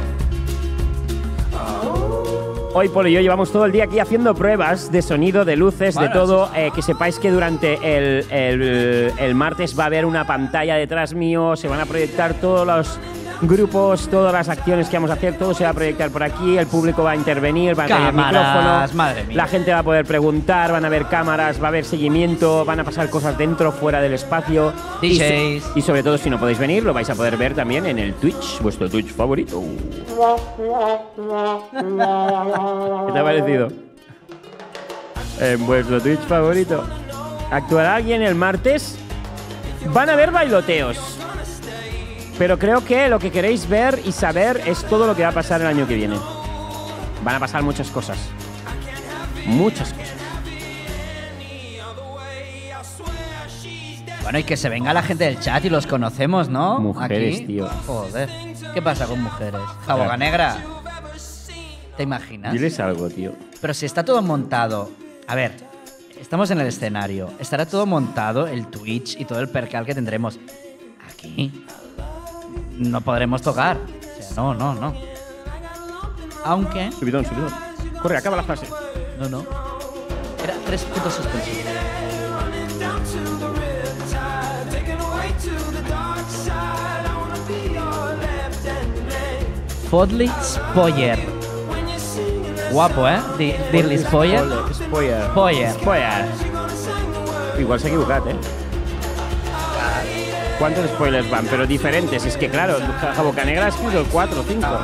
Hoy Polo y yo llevamos todo el día aquí haciendo pruebas de sonido, de luces, Bueno, de todo. Eh, que sepáis que durante el, el- el martes va a haber una pantalla detrás mío, se van a proyectar todos los grupos, todas las acciones que vamos a hacer, todo se va a proyectar por aquí, el público va a intervenir, va a tener Cámaras, micrófonos, madre mía. la gente va a poder preguntar, van a haber cámaras, va a haber seguimiento, van a pasar cosas dentro, fuera del espacio. Y, so- D Js. y sobre todo, si no podéis venir, lo vais a poder ver también en el Twitch, vuestro Twitch favorito. ¿Qué te ha parecido? En vuestro Twitch favorito. ¿Actuará alguien el martes? Van a haber bailoteos. Pero creo que lo que queréis ver y saber es todo lo que va a pasar el año que viene. Van a pasar muchas cosas. Muchas cosas. Bueno, y que se venga la gente del chat y los conocemos, ¿no? Mujeres, Aquí. tío. Joder. ¿Qué pasa con mujeres? Jaboga negra. ¿Te imaginas? Diles algo, tío. Pero si está todo montado. A ver, estamos en el escenario. Estará todo montado, el Twitch y todo el percal que tendremos. Aquí no podremos tocar. O sea, no, no, no. Aunque. Subidón, subidón. Corre, acaba la frase. No, no. Era tres puntos suspensivos. Fodley Spoyer. Guapo, ¿eh? Di- Dir-li Spoyer. Spoiler. Spoyer. Spoiler. Igual se ha equivocado, ¿eh? ¿Cuántos spoilers van? Pero diferentes. Es que, claro, Ja- Boca Negra ha escrito cuatro o cinco.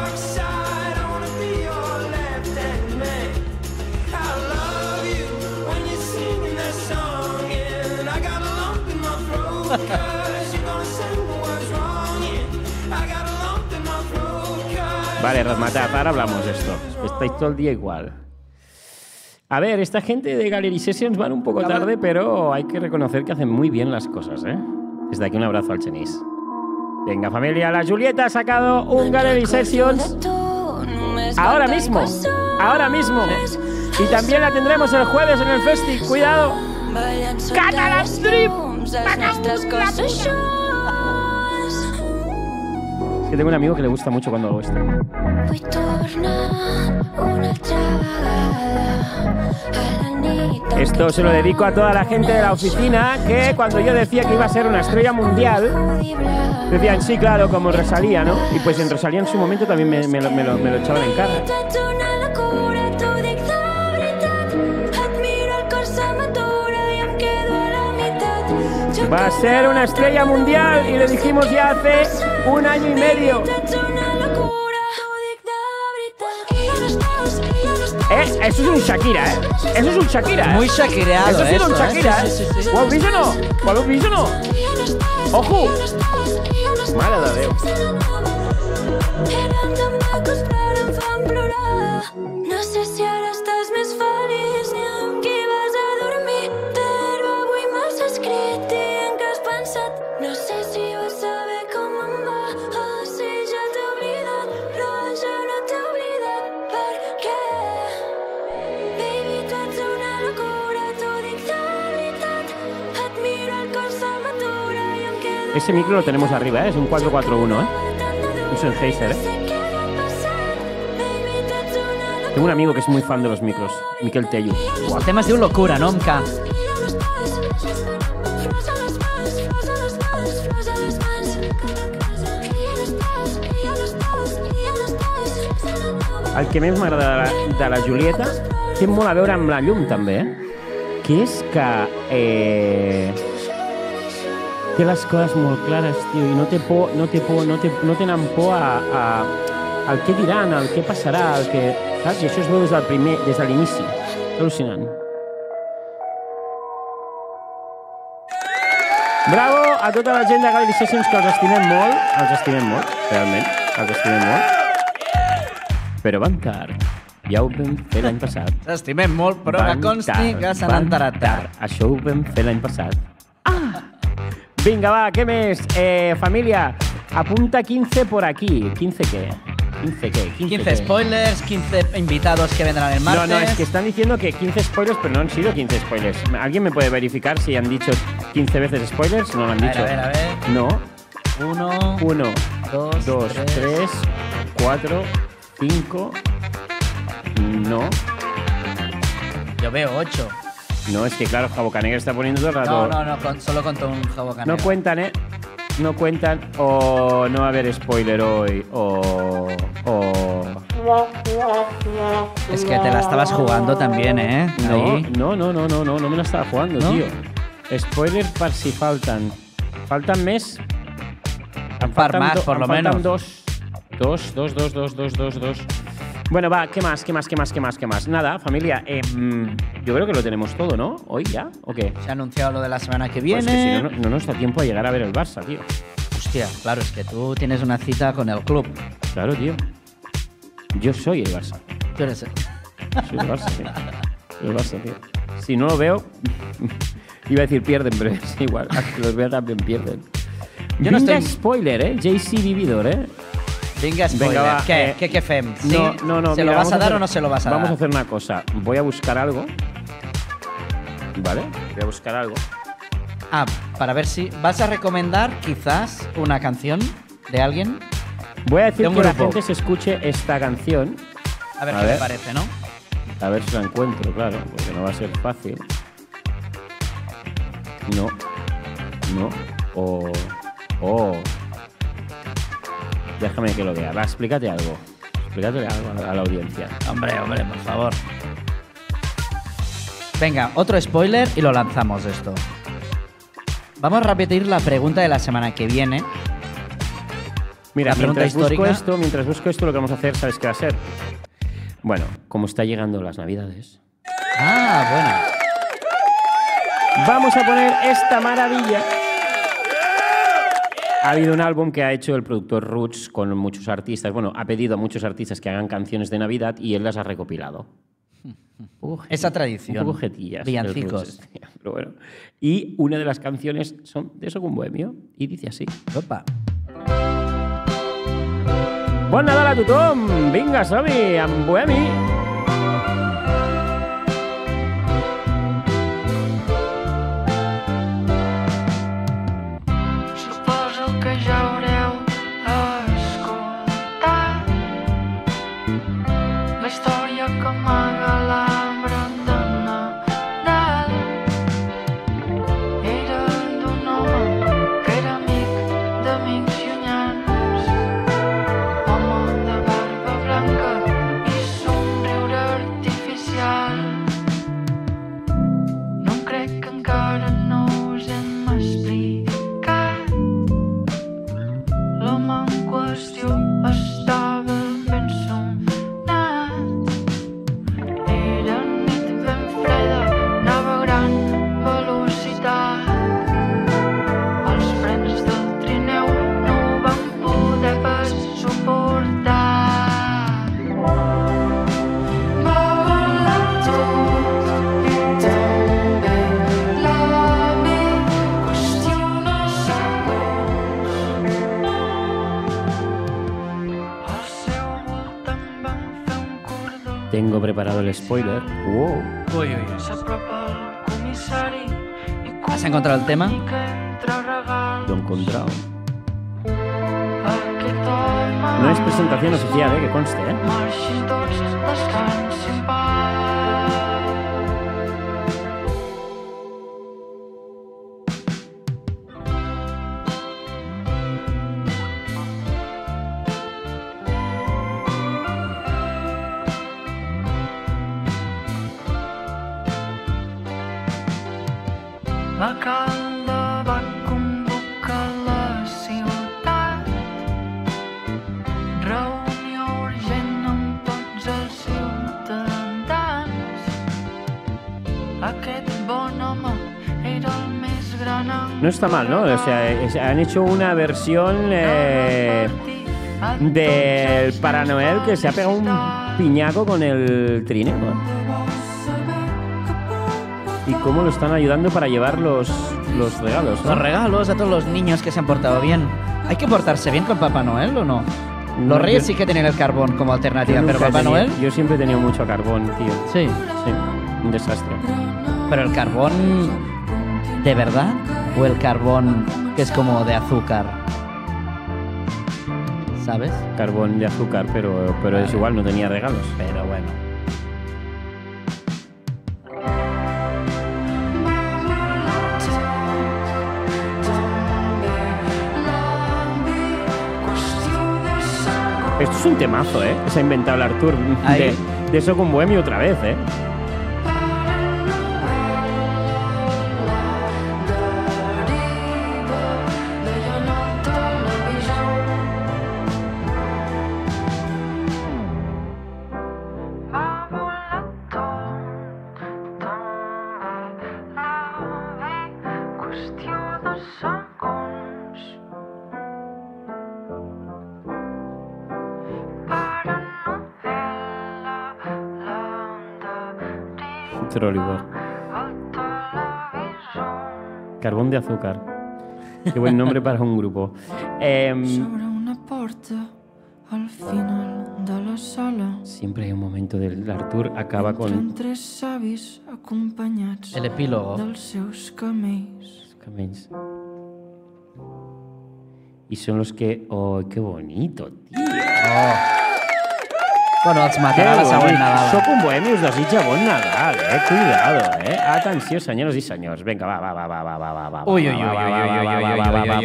Vale, Razmataz, ahora hablamos de esto. Estáis todo el día igual. A ver, esta gente de Gallery Sessions van un poco tarde, pero hay que reconocer que hacen muy bien las cosas, ¿eh? Desde aquí un abrazo al Chenis. Venga, familia, la Julieta ha sacado un Gallery Sessions ahora mismo, ahora mismo. Y también la tendremos el jueves en el Festi. Cuidado. Catalan Strip. Es que tengo un amigo que le gusta mucho cuando hago esto. Esto se lo dedico a toda la gente de la oficina que cuando yo decía que iba a ser una estrella mundial, decían sí, claro, como Rosalía, ¿no? Y pues en Rosalía en su momento también me, me, lo, me, lo, me lo echaban en cara. Va a ser una estrella mundial y le dijimos ya hace un año y medio. Eh, eso es un Shakira, ¿eh? Eso es un Shakira, ¿eh? Muy shakireado. Eso ha sido un esto, Shakira, ¿eh? ¿eh? Sí, sí, sí. ¿Ho heu vist o no? ¿Ho heu vist o no? Ojo! Mare de Déu. No sé si ara estàs més feliç ni amb qui vas a dormir, però avui m'has escrit dient que has pensat. No sé si vas saber com em va o si ja t'he oblidat, però jo no t'he oblidat. Per què? Baby, tu ets una locura, t'ho dic de veritat. Et miro el cor se m'atura i em quedo... Ese micro lo tenemos arriba, ¿eh? Es un cuatro cuatro uno, ¿eh? Un Sennheiser, ¿eh? Tengo un amigo que es muy fan de los micros, Miquel Tello. El tema es de un locura, ¿no, Mka? El que més m'agrada de, la- de la Julieta té molt a veure amb la llum, també, eh? Que és que eh, té les coses molt clares, tio, i no té por, no té por, no, té, no tenen por a, a, al què diran, al què passarà, al que... Saps? I això es veu des del primer, des de l'inici. És al·lucinant. Bravo a tota la gent de Gallery Sessions, que els estimem molt, els estimem molt, realment, els estimem molt. Però van tard. Ja ho vam fer l'any passat. T'estimem molt, però Van que consti tard, que se van n'han tarat tard. Això ho vam fer l'any passat. Ah! Vinga, va, què més? Eh, família, apunta quince por aquí. ¿quince qué? ¿quince qué? ¿quince, quince qué? spoilers, quince invitados que vendrán el martes. No, no, es que están diciendo que quince spoilers, pero no han sido quince spoilers. ¿Alguien me puede verificar si han dicho quince veces spoilers? No lo han A ver, dicho. a ver, a ver. No. Uno, Uno, dos, dos, tres. tres, cuatro, cinco. No. Yo veo ocho. No, es que claro, Jabo Canegra está poniendo todo el rato. No, no, no, con- solo contó un jabo No canero. cuentan, ¿eh? No cuentan, o no va a haber spoiler hoy, o... o... Es que te la estabas jugando también, ¿eh? No, Ahí. no, no, no, no, no, no me la estaba jugando, ¿No? tío. Spoiler per si faltan. Faltan més? Em par faltan más, do- por em lo faltan menos. Dos. Dos, dos, dos, dos, dos, dos, dos. Bueno, va, ¿qué más, qué más, qué más, qué más, qué más? Nada, familia, eh, yo creo que lo tenemos todo, ¿no? ¿Hoy ya? ¿O qué? Se ha anunciado lo de la semana que Pues viene. que si no, no, no nos da tiempo a llegar a ver el Barça, tío. Hostia, claro, es que tú tienes una cita con el club. Claro, tío. Yo soy el Barça. Tú eres... Soy el Barça, tío. Soy el Barça, tío. Si no lo veo, iba a decir pierden, pero es igual. Que los veo también pierden. Yo no Vinga, estoy- spoiler, ¿eh? J C Vividor, ¿eh? Venga, spoiler. Venga, va, ¿Qué? eh, ¿Qué, qué fem? ¿Sí? No, no, no. ¿Se mira, lo vas vamos a dar hacer- o no se lo vas a Vamos dar? a hacer una cosa. Voy a buscar algo. ¿Vale? Voy a buscar algo. Ah, para ver si... ¿Vas a recomendar quizás una canción de alguien? Voy a decir De un que la grupo. gente se escuche esta canción. A ver A qué ver. le parece, ¿no? A ver si la encuentro, claro, porque no va a ser fácil. No. No. O... Oh. Déjame que lo vea. Va, explícate algo. Explícate algo a la, a la audiencia. Hombre, hombre, por favor. Venga, otro spoiler y lo lanzamos esto. Vamos a repetir la pregunta de la semana que viene. Mira, La pregunta mientras busco histórica. esto, mientras busco esto, lo que vamos a hacer, ¿sabes qué va a ser? Bueno, como está llegando las Navidades, Ah, bueno. vamos a poner esta maravilla. Ha habido un álbum que ha hecho el productor Roots con muchos artistas. Bueno, ha pedido a muchos artistas que hagan canciones de Navidad y él las ha recopilado. poco Esa tradición. Un poco jetillas. Villancicos. Este, pero bueno. Y una de las canciones son de Sóc un Bohemio y dice así. Opa. Bon Nadal a tothom! Vinga, som-hi, amb Bohemi! Suposo que ja haureu escoltat la història que amaga l'arbre de Nadal. Era d'un home que era amic d'amics llunyans, home de barba blanca i somriure artificial. No em crec que encara no us hem explicat. L'home en qüestió estava ben sonat. Era nit ben freda, anava a gran velocitat. Els frens del trineu no ho van poder pas suportar. Va volar tot i també l'avi, qüestió de segons. Al seu voltant van fer un cordó. Tengo preparado el spoiler. Wow. Uy, uy, uy. S'apropa el comissari i ¿Has encontrado el tema? comunica entre regals. Lo he encontrado. Aquest home No es presentación oficial, eh, que conste, eh. marxin tots, descansin pau. L'alcalde va convocar la ciutat. Reunió urgent amb tots els ciutadans. Aquest bon home era el més gran en No está mal, ¿no? O sea, es- han hecho una versión eh, del Para Noel que se ha pegado un piñaco con el trineo. Y cómo lo están ayudando para llevar los, los regalos, ¿no? Los regalos a todos los niños que se han portado bien. ¿Hay que portarse bien con Papá Noel o no? No, Los Reyes yo- sí que tienen el carbón como Yo alternativa, nunca pero he Papá tenido- Noel, Yo siempre he tenido mucho carbón, tío. sí. Sí, un desastre. Pero el carbón de verdad o el carbón que es como de azúcar, ¿sabes? Carbón de azúcar, pero, pero es igual, no tenía regalos. Pero bueno. Esto es un temazo, ¿eh? Que se ha inventado el Artur Ahí. de, de Sóc un Bohemio otra vez, ¿eh? Qüestió de segons. Para novel·la l'enderí Trollywood. al televisor. Carbón de azúcar. Qué buen nombre para un grupo. Em, Sobre una porta al final de la sala. siempre hay un momento del Artur acaba Entren con tres savis acompanyats El epílogo. dels seus camells. camells. Y son los que... ¡Oh, qué bonito, tío! Bueno, els Qué matarà la següent bonic. Nadal. Sóc un bohemi, us desitja bon Nadal, eh? Cuidado, eh? Atenció, senyores i senyors. Vinga, va, va, va, va, va, va, va, va. Uy, uy, uy, uy, uy, uy, uy, uy,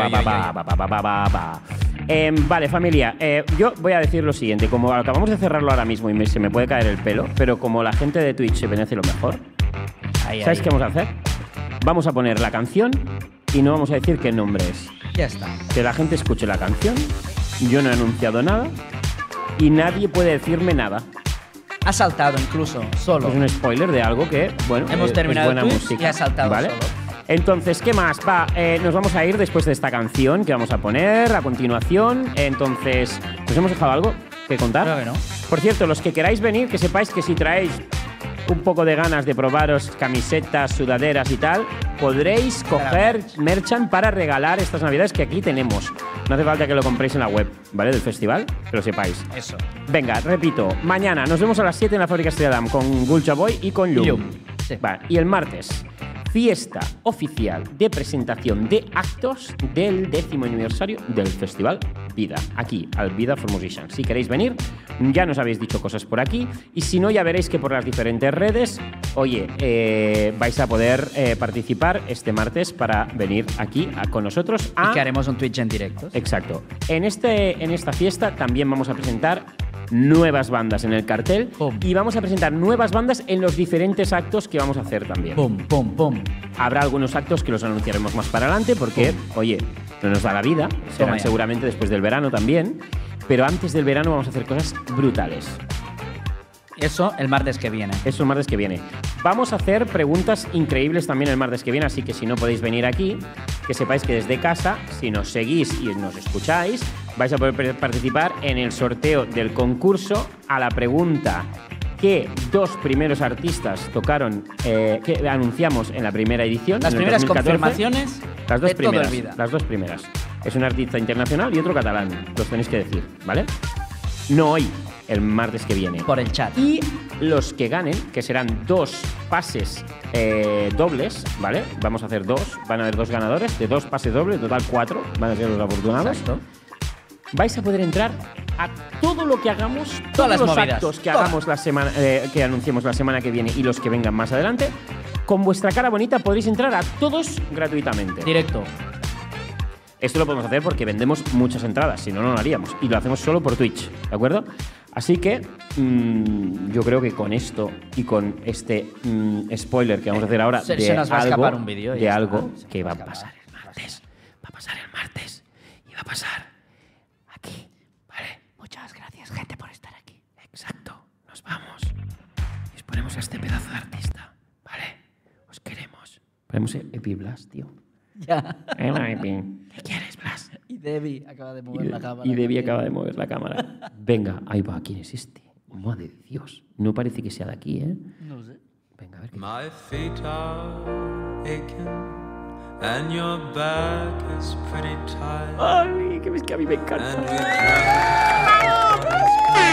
Eh, vale, familia, eh, yo voy a decir lo siguiente. Como acabamos de cerrarlo ahora mismo y me, se me puede caer el pelo, pero como la gente de Twitch se merece lo mejor, Ahí, ¿sabes ahí. qué vamos a hacer? Vamos a poner la canción y no vamos a decir qué nombre es. Ya está. Que la gente escuche la canción. Yo no he anunciado nada y nadie puede decirme nada. Ha saltado incluso, solo. Es un spoiler de algo que, bueno, Hemos eh, terminado es buena el Twitch música. y ha saltado ¿vale? solo. Entonces, ¿qué más? Va, eh, nos vamos a ir después de esta canción que vamos a poner a continuación. Entonces, ¿nos hemos dejado algo que contar? Creo que no. Por cierto, los que queráis venir, que sepáis que si traéis un poco de ganas de probaros camisetas, sudaderas y tal, podréis coger merchant para regalar estas navidades que aquí tenemos. No hace falta que lo compréis en la web, ¿vale? Del festival, que lo sepáis. Eso. Venga, repito, mañana nos vemos a las siete en la Fábrica Estrella Damm con Gulcha Boy y con Llum. Llum, sí. Vale, y el martes, fiesta oficial de presentación de actos del décimo aniversario del Festival Vida, aquí, al Vida for Musicians. Si queréis venir, ya nos habéis dicho cosas por aquí, y si no, ya veréis que por las diferentes redes, oye, eh, vais a poder eh, participar este martes para venir aquí a, con nosotros a… Y que haremos un Twitch en directo. Exacto. En, este, en esta fiesta también vamos a presentar nuevas bandas en el cartel. Pum. Y vamos a presentar nuevas bandas en los diferentes actos que vamos a hacer también. Pum, pum, pum. Habrá algunos actos que los anunciaremos más para adelante porque, Pum. oye, no nos da la vida. Serán Toma ya. seguramente después del verano también. Pero antes del verano vamos a hacer cosas brutales. Eso el martes que viene. Eso el martes que viene. Vamos a hacer preguntas increíbles también el martes que viene, así que si no podéis venir aquí, que sepáis que desde casa, si nos seguís y nos escucháis, vais a poder participar en el sorteo del concurso a la pregunta que dos primeros artistas tocaron, eh, que anunciamos en la primera edición. Las en el primeras dos mil catorce. confirmaciones Las dos de todo primeras. el Vida. Las dos primeras. Es un artista internacional y otro catalán. Los tenéis que decir, ¿vale? No hoy, el martes que viene. Por el chat. Y los que ganen, que serán dos pases eh, dobles, ¿vale? Vamos a hacer dos, van a haber dos ganadores de dos pases dobles, total cuatro, van a ser los afortunados. Exacto. Vais a poder entrar a todo lo que hagamos, todos Todas las los movidas. actos que Todas. hagamos la semana, eh, que anunciemos la semana que viene y los que vengan más adelante. Con vuestra cara bonita podréis entrar a todos gratuitamente. Directo. Esto lo podemos hacer porque vendemos muchas entradas, si no, no lo haríamos. Y lo hacemos solo por Twitch, ¿de acuerdo? Así que mmm, yo creo que con esto y con este mmm, spoiler que vamos a hacer ahora Se- de se nos va a algo, escapar un vídeo y de ya algo está. Se que nos va va a a pasar el martes. Va a pasar el martes y va a pasar aquí, ¿vale? Muchas gracias, gente, por estar aquí. Exacto. Nos vamos y os ponemos a este pedazo de artista, ¿vale? Os queremos. Ponemos Epi Blas, tío. Ya. Hola, Epi. ¿Qué quieres, Blas? Y Debbie acaba de mover Y, la cámara. y Debbie también. acaba de mover la cámara. Venga, ahí va. ¿Quién es este? Madre de Dios. No parece que sea de aquí, ¿eh? No sé. Venga, a ver qué. My feet are aching and your back is pretty tight. Ay, que ves que a mí me encanta. And we drank on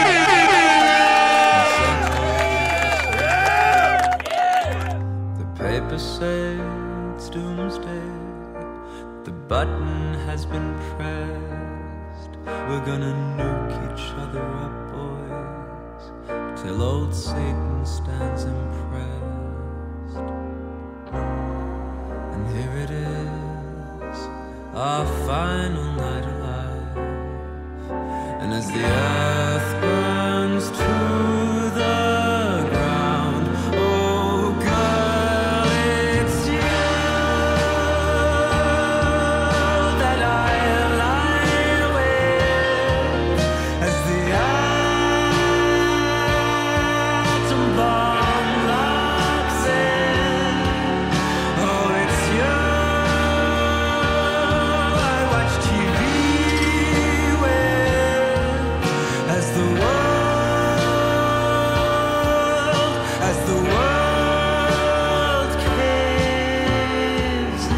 this The paper says it's doomsday. The button has been pressed. We're gonna nuke each other up, boys, till old Satan stands impressed. And here it is, our final night alive. And as the earth burns to the ground, oh girl, it's you that I lie with. As the atom bomb locks in, oh it's you I watch T V with. As the world, as the world caves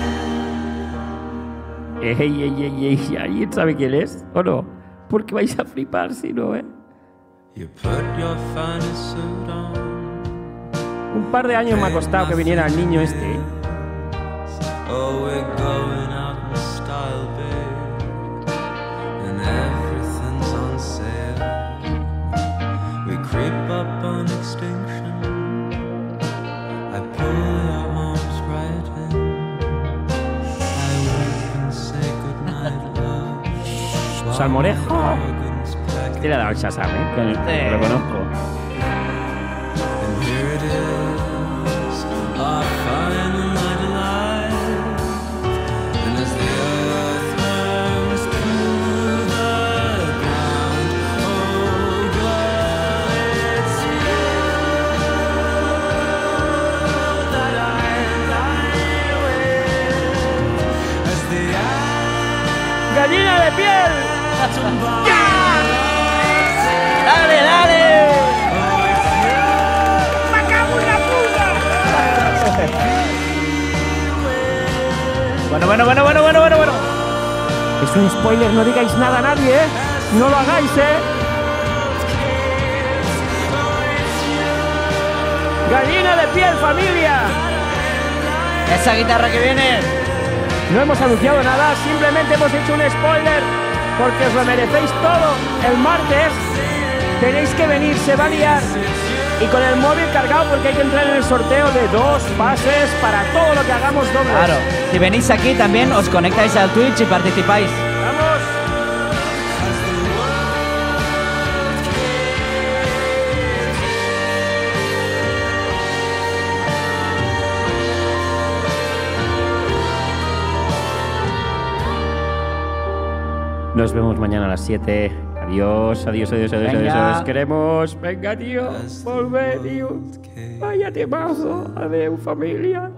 in. Ey, ey, ey, ey, ¿alguien sabe quién es? ¿O no? Porque vais a flipar si no, ¿eh? You put your finest suit on. Un par de años me ha costado que viniera el niño este. Oh, we're going out in style, babe, and everything's on sale. We creep up on extinction. I pull your arms right in. I wink and say goodnight, love. Salmorejo. Organs packed. Este le ha dado el Shazam, ¿eh? Que Sí. lo conozco. And here it is, our final night alive. And as the earth burns to the ground, oh girl, it's you that I lie with. As the ¡Gallina de piel! atom bomb ¡Dale, dale! oh, it's you. Bueno, bueno, bueno, bueno, bueno, bueno, bueno. Es un spoiler, no digáis nada a nadie, ¿eh? No lo hagáis, ¿eh? Gallina de piel, familia. Esa guitarra que viene. No hemos anunciado nada, simplemente hemos hecho un spoiler porque os lo merecéis todo. El martes tenéis que venir, se va a liar. Y con el móvil cargado porque hay que entrar en el sorteo de dos pases para todo lo que hagamos dobles. Claro, si venís aquí también os conectáis al Twitch y participáis. ¡Vamos! Nos vemos mañana a las siete. Adiós, adiós, adiós, adiós, adiós, Venga. os queremos. Venga, tío, volve, tío. Vaya temazo. Adeu, familia.